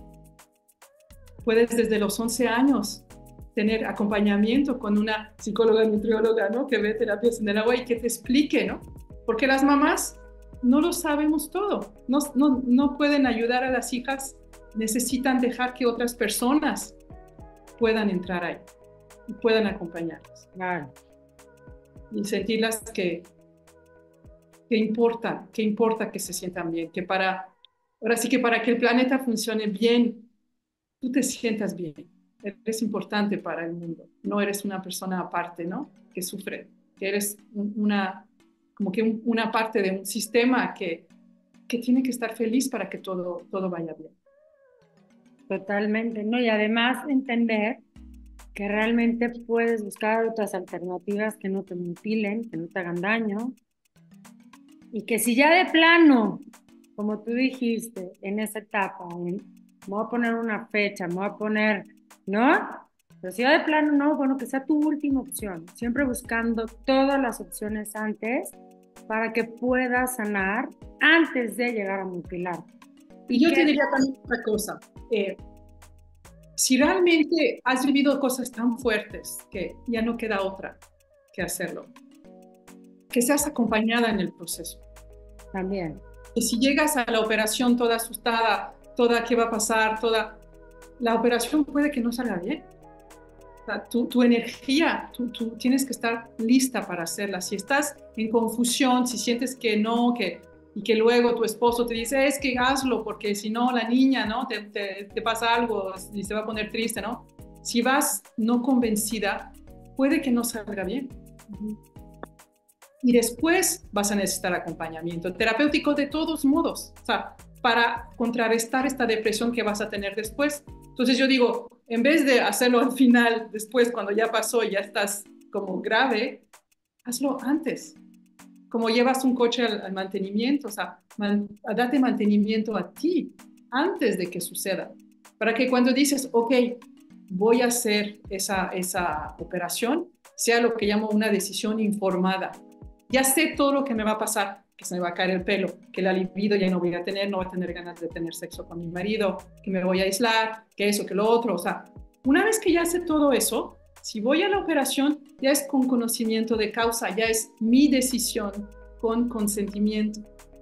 Puedes desde los once años tener acompañamiento con una psicóloga nutrióloga, ¿no? Que ve terapias en el agua y que te explique, ¿no? Porque las mamás no lo sabemos todo, no, no, no pueden ayudar a las hijas necesitan dejar que otras personas puedan entrar ahí y puedan acompañarlas. Claro. Y sentirlas que, que importa, que importa que se sientan bien, que para, ahora sí que para que el planeta funcione bien, tú te sientas bien. Eres importante para el mundo, no eres una persona aparte, ¿no? Que sufre, que eres una, como que un, una parte de un sistema que, que tiene que estar feliz para que todo, todo vaya bien. Totalmente, ¿no? Y además entender que realmente puedes buscar otras alternativas que no te mutilen, que no te hagan daño, y que si ya de plano, como tú dijiste, en esa etapa, en, me voy a poner una fecha, me voy a poner, ¿no? Pero si ya de plano no, bueno, que sea tu última opción, siempre buscando todas las opciones antes para que puedas sanar antes de llegar a mutilar. Y yo que... te diría también otra cosa. Eh, si realmente has vivido cosas tan fuertes que ya no queda otra que hacerlo, que seas acompañada en el proceso. También. Y si llegas a la operación toda asustada, toda qué va a pasar, toda, la operación puede que no salga bien. O sea, tu, tu energía, tú, tú tienes que estar lista para hacerla. Si estás en confusión, si sientes que no, que, y que luego tu esposo te dice, es que hazlo, porque si no la niña, ¿no? Te, te, te pasa algo y se va a poner triste, ¿no? Si vas no convencida, puede que no salga bien. Uh-huh. Y después vas a necesitar acompañamiento terapéutico de todos modos, o sea, para contrarrestar esta depresión que vas a tener después. Entonces yo digo, en vez de hacerlo al final, después cuando ya pasó y ya estás como grave, hazlo antes. Como llevas un coche al, al mantenimiento, o sea, man, date mantenimiento a ti antes de que suceda. Para que cuando dices, ok, voy a hacer esa, esa operación, sea lo que llamo una decisión informada. Ya sé todo lo que me va a pasar, que se me va a caer el pelo, que la libido ya no voy a tener, no voy a tener ganas de tener sexo con mi marido, que me voy a aislar, que eso, que lo otro. O sea, una vez que ya sé todo eso, si voy a la operación, ya es con conocimiento de causa, ya es mi decisión con consentimiento.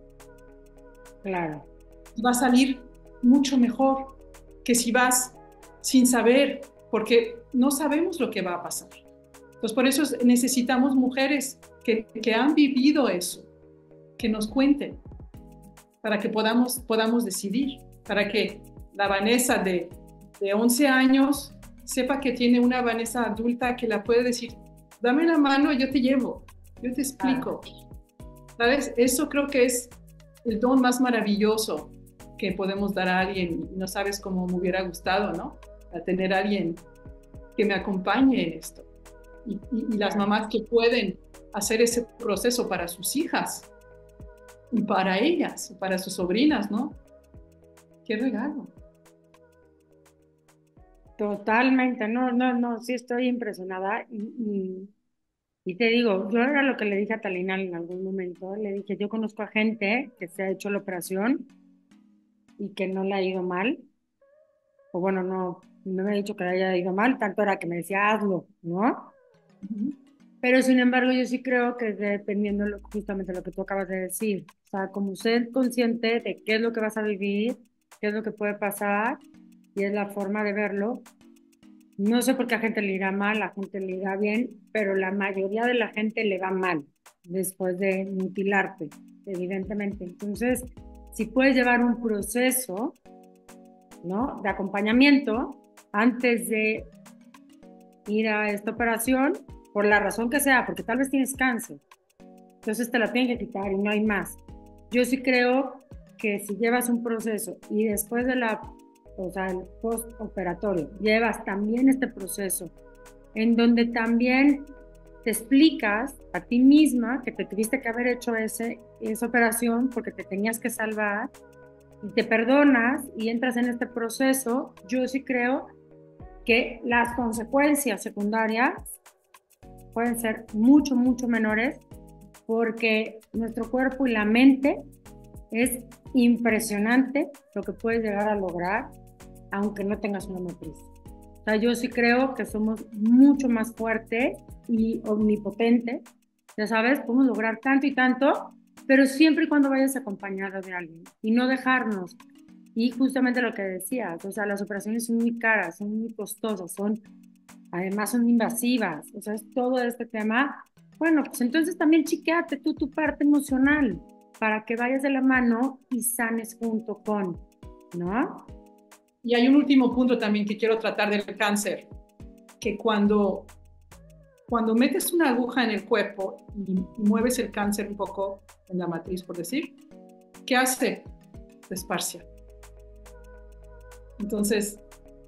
Claro. Va a salir mucho mejor que si vas sin saber, porque no sabemos lo que va a pasar. Entonces, por eso necesitamos mujeres que, que han vivido eso, que nos cuenten, para que podamos, podamos decidir, para que la Vanessa de, de once años sepa que tiene una Vanessa adulta que la puede decir, dame la mano, yo te llevo, yo te explico. ¿Sabes? Eso creo que es el don más maravilloso que podemos dar a alguien. No sabes cómo me hubiera gustado, ¿no? A tener a alguien que me acompañe en esto. Y, y, y las mamás que pueden hacer ese proceso para sus hijas y para ellas, para sus sobrinas, ¿no? ¡Qué regalo! Totalmente, no, no, no, sí estoy impresionada y, y, y te digo, yo era lo que le dije a Talina en algún momento, le dije, yo conozco a gente que se ha hecho la operación y que no le ha ido mal, o bueno, no, no me ha dicho que le haya ido mal, tanto era que me decía, hazlo, ¿no? Uh-huh. Pero sin embargo, yo sí creo que dependiendo lo, justamente lo que tú acabas de decir, o sea, como ser consciente de qué es lo que vas a vivir, qué es lo que puede pasar, y es la forma de verlo. No sé por qué a gente le irá mal, a gente le irá bien, pero la mayoría de la gente le va mal después de mutilarte, evidentemente. Entonces, si puedes llevar un proceso, ¿no?, de acompañamiento antes de ir a esta operación, por la razón que sea, porque tal vez tienes cáncer, entonces te la tienen que quitar y no hay más. Yo sí creo que si llevas un proceso y después de la, o sea, el postoperatorio, llevas también este proceso en donde también te explicas a ti misma que te tuviste que haber hecho ese, esa operación porque te tenías que salvar y te perdonas y entras en este proceso, yo sí creo que las consecuencias secundarias pueden ser mucho, mucho menores porque nuestro cuerpo y la mente es impresionante lo que puedes llegar a lograr aunque no tengas una matriz. O sea, yo sí creo que somos mucho más fuertes y omnipotentes, ya sabes, podemos lograr tanto y tanto, pero siempre y cuando vayas acompañada de alguien y no dejarnos Y justamente lo que decías, o sea, las operaciones son muy caras, son muy costosas, son, además son invasivas, o sea, es todo este tema. Bueno, pues entonces también chiqueate tú tu parte emocional para que vayas de la mano y sanes junto con, ¿no? Y hay un último punto también que quiero tratar del cáncer, que cuando, cuando metes una aguja en el cuerpo y, y mueves el cáncer un poco en la matriz, por decir, ¿qué hace? Se esparcia. Entonces,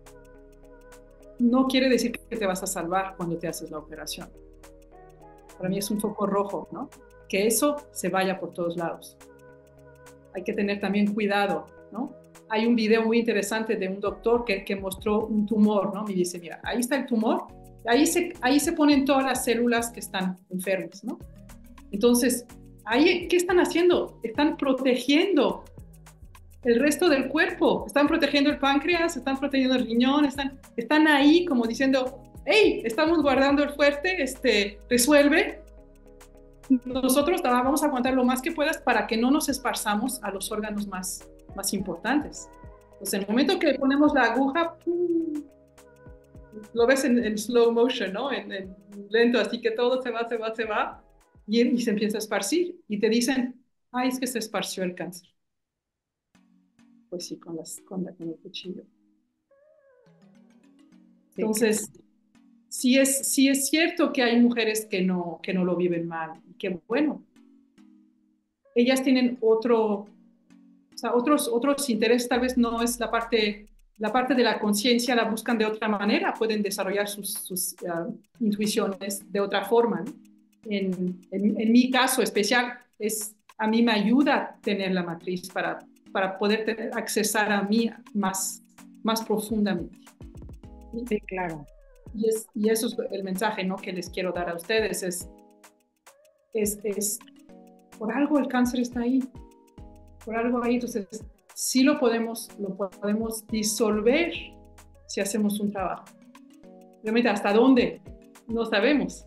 no quiere decir que te vas a salvar cuando te haces la operación. Para mí es un foco rojo, ¿no? Que eso se vaya por todos lados. Hay que tener también cuidado, ¿no? Hay un video muy interesante de un doctor que, que mostró un tumor, ¿no? Me dice, mira, ahí está el tumor, ahí se, ahí se ponen todas las células que están enfermas, ¿no? Entonces, ahí, ¿qué están haciendo? Están protegiendo el resto del cuerpo, están protegiendo el páncreas, están protegiendo el riñón, están, están ahí como diciendo, hey, estamos guardando el fuerte, este, resuelve. Nosotros vamos a aguantar lo más que puedas para que no nos esparzamos a los órganos más, más importantes. Pues en el momento que ponemos la aguja, ¡pum! Lo ves en, en slow motion, ¿no? En, en lento, así que todo se va, se va, se va, y, y se empieza a esparcir. Y te dicen, ay, es que se esparció el cáncer. Pues sí, con, las, con, la, con el cuchillo. Entonces, sí es, sí es cierto que hay mujeres que no, que no lo viven mal. Y que bueno, ellas tienen otro, o sea, otros, otros intereses, tal vez no es la parte, la parte de la conciencia, la buscan de otra manera, pueden desarrollar sus, sus uh, intuiciones de otra forma, ¿no? En, en, en mi caso especial, es, a mí me ayuda tener la matriz para, para poder tener, accesar a mí más, más profundamente. Sí, claro. Y, es, y eso es el mensaje, ¿no?, que les quiero dar a ustedes, es, es, es por algo el cáncer está ahí, por algo ahí, entonces sí lo podemos, lo podemos disolver si hacemos un trabajo. Realmente, ¿hasta dónde? No sabemos.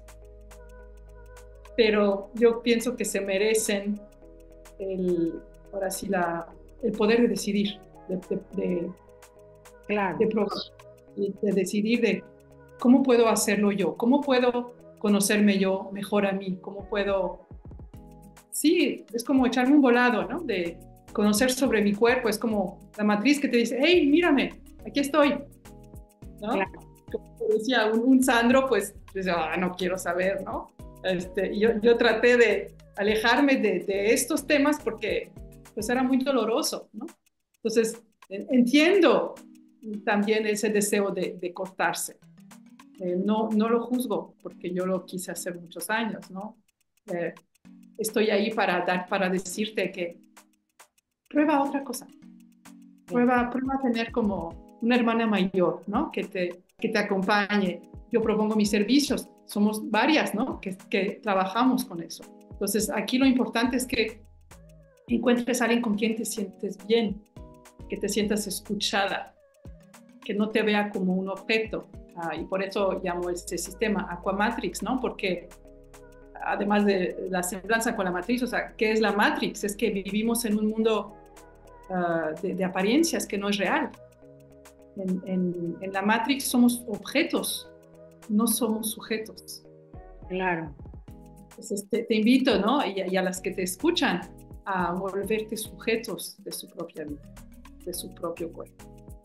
Pero yo pienso que se merecen el, ahora sí, la, el poder de decidir, de, de, de, claro. de, probar, de, de decidir de cómo puedo hacerlo yo, cómo puedo conocerme yo mejor a mí, cómo puedo... Sí, es como echarme un volado, ¿no? De conocer sobre mi cuerpo, es como la matriz que te dice, hey, mírame, aquí estoy, ¿no? Claro. Como decía un, un Sandro, pues, pues oh, no quiero saber, ¿no? Este, yo, yo traté de alejarme de, de estos temas porque pues era muy doloroso, ¿no? Entonces, entiendo también ese deseo de, de cortarse. Eh, no, no lo juzgo porque yo lo quise hacer muchos años, ¿no? Eh, estoy ahí para, dar, para decirte que prueba otra cosa. Prueba, prueba a tener como una hermana mayor, ¿no? Que te, que te acompañe. Yo propongo mis servicios. Somos varias, ¿no? Que, que trabajamos con eso. Entonces, aquí lo importante es que encuentres a alguien con quien te sientes bien, que te sientas escuchada, que no te vea como un objeto. Ah, y por eso llamo este sistema Aquamatrix, ¿no? Porque además de la semblanza con la matriz, o sea, ¿qué es la Matrix? Es que vivimos en un mundo uh, de, de apariencias que no es real. En, en, en la Matrix somos objetos, no somos sujetos. Claro. Entonces te, te invito, ¿no? Y, y a las que te escuchan a volverte sujetos de su propia vida, de su propio cuerpo.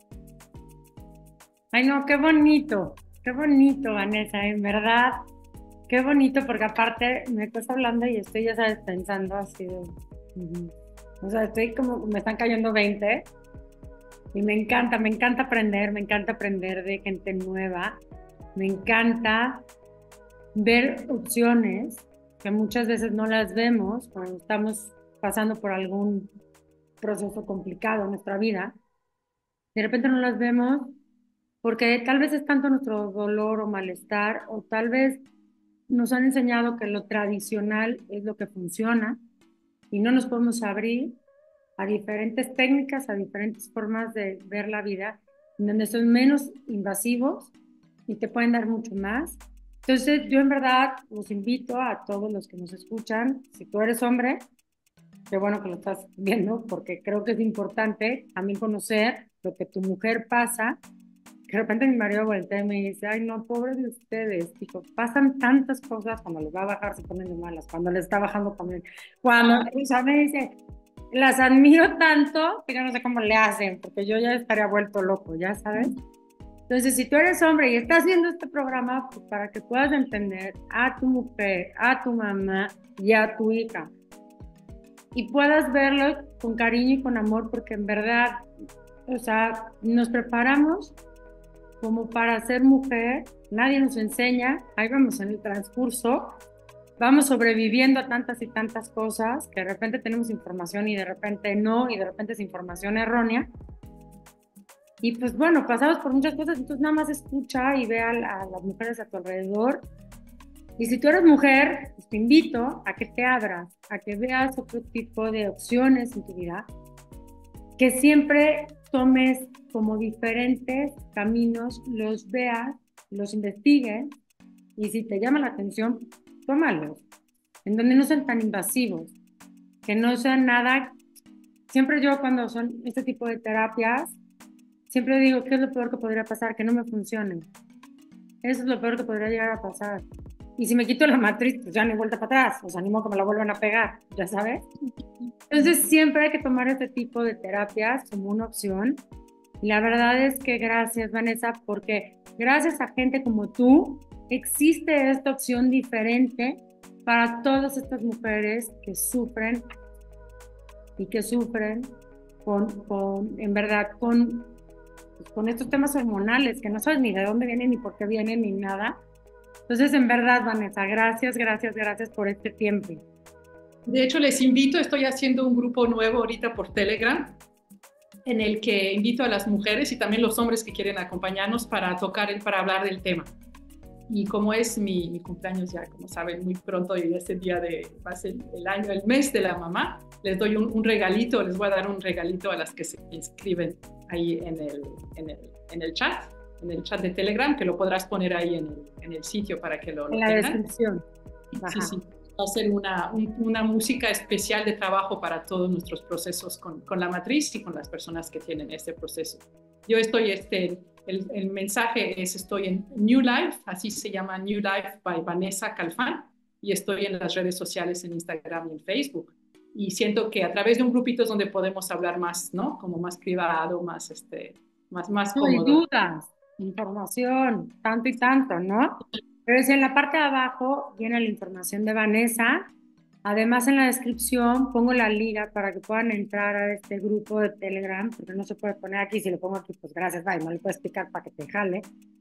Ay, no, qué bonito, qué bonito, Vanessa, en verdad, qué bonito, porque aparte me estás hablando y estoy, ya sabes, pensando así de, uh-huh. O sea, estoy como, me están cayendo veinte y me encanta, me encanta aprender, me encanta aprender de gente nueva, me encanta ver opciones que muchas veces no las vemos cuando estamos pasando por algún proceso complicado en nuestra vida, de repente no las vemos porque tal vez es tanto nuestro dolor o malestar, o tal vez nos han enseñado que lo tradicional es lo que funciona y no nos podemos abrir a diferentes técnicas, a diferentes formas de ver la vida, donde son menos invasivos y te pueden dar mucho más. Entonces, yo en verdad los invito a todos los que nos escuchan, si tú eres hombre, qué bueno que lo estás viendo, porque creo que es importante también conocer lo que tu mujer pasa. Que de repente mi marido voltea y me dice, ay, no, pobre de ustedes, dijo, pasan tantas cosas, cuando les va a bajar se ponen de malas, cuando les está bajando también, cuando, o sea, me dice, las admiro tanto que yo no sé cómo le hacen, porque yo ya estaría vuelto loco, ya sabes. Entonces, si tú eres hombre y estás viendo este programa, pues para que puedas entender a tu mujer, a tu mamá y a tu hija, y puedas verlo con cariño y con amor, porque en verdad, o sea, nos preparamos como para ser mujer, nadie nos enseña, ahí vamos en el transcurso, vamos sobreviviendo a tantas y tantas cosas, que de repente tenemos información y de repente no, y de repente es información errónea. Y pues bueno, pasamos por muchas cosas, entonces nada más escucha y ve a, a las mujeres a tu alrededor. Y si tú eres mujer, pues te invito a que te abras, a que veas otro tipo de opciones en tu vida, que siempre tomes como diferentes caminos, los veas, los investigues, y si te llama la atención, tómalos, en donde no sean tan invasivos, que no sean nada. Siempre yo cuando son este tipo de terapias, siempre digo, ¿qué es lo peor que podría pasar? Que no me funcione. Eso es lo peor que podría llegar a pasar. Y si me quito la matriz, pues ya ni vuelta para atrás, o sea, ni modo que me la vuelvan a pegar, ¿ya sabes? Entonces siempre hay que tomar este tipo de terapias como una opción. Y la verdad es que gracias, Vanessa, porque gracias a gente como tú, existe esta opción diferente para todas estas mujeres que sufren y que sufren con, con en verdad, con, pues, con estos temas hormonales, que no sabes ni de dónde vienen, ni por qué vienen, ni nada. Entonces, en verdad, Vanessa, gracias, gracias, gracias por este tiempo. De hecho, les invito, estoy haciendo un grupo nuevo ahorita por Telegram, en el que invito a las mujeres y también los hombres que quieren acompañarnos para tocar, para hablar del tema. Y como es mi, mi cumpleaños ya, como saben, muy pronto, y ese día de, va a ser el año, el mes de la mamá, les doy un, un regalito, les voy a dar un regalito a las que se inscriben ahí en el, en el, en el chat, en el chat de Telegram, que lo podrás poner ahí en el, en el sitio para que lo, lo en la tengan. descripción. Ajá. Sí, sí. Va a ser una, un, una música especial de trabajo para todos nuestros procesos con, con la matriz y con las personas que tienen este proceso. Yo estoy, este, el, el mensaje es, estoy en New Life, así se llama New Life by Vanessa Calfán, y estoy en las redes sociales, en Instagram y en Facebook. Y siento que a través de un grupito es donde podemos hablar más, ¿no? Como más privado, más, este, más, más No hay cómodo. dudas, información, tanto y tanto, ¿no? Pero si en la parte de abajo viene la información de Vanessa, además en la descripción pongo la liga para que puedan entrar a este grupo de Telegram, porque no se puede poner aquí, si lo pongo aquí, pues gracias, bye, no le puedo explicar para que te jale.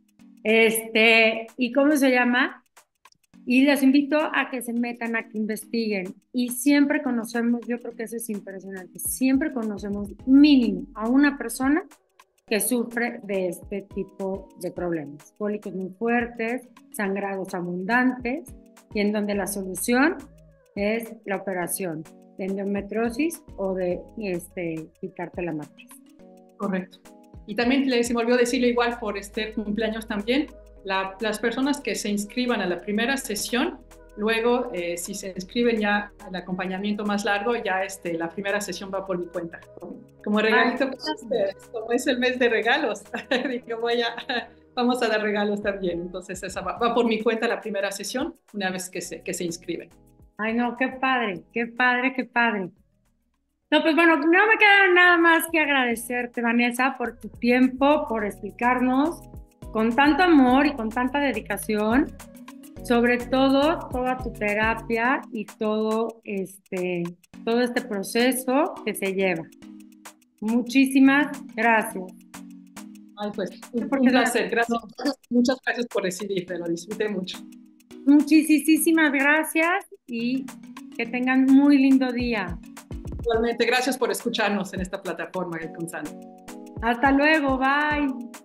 Este, ¿y cómo se llama? Y les invito a que se metan, a que investiguen. Y siempre conocemos, yo creo que eso es impresionante, siempre conocemos mínimo a una persona que sufre de este tipo de problemas. Cólicos muy fuertes, sangrados abundantes, y en donde la solución es la operación de endometriosis o de este, quitarte la matriz. Correcto. Y también se me olvidó decirle igual por este cumpleaños también, la, las personas que se inscriban a la primera sesión, luego eh, si se inscriben ya al acompañamiento más largo, ya este, la primera sesión va por mi cuenta. Como regalito, pues, como es el mes de regalos, digo, voy a, vamos a dar regalos también. Entonces esa va, va por mi cuenta la primera sesión, una vez que se, que se inscriben. Ay, no, qué padre, qué padre, qué padre. No, pues bueno, no me queda nada más que agradecerte, Vanessa, por tu tiempo, por explicarnos con tanto amor y con tanta dedicación, sobre todo toda tu terapia y todo este, todo este proceso que se lleva. Muchísimas gracias. Ay, pues, un, un placer, gracias. Muchas gracias por decidirte, lo disfruté mucho. Muchísimas gracias y que tengan muy lindo día. Igualmente, gracias por escucharnos en esta plataforma, Gonzalo. Hasta luego, bye.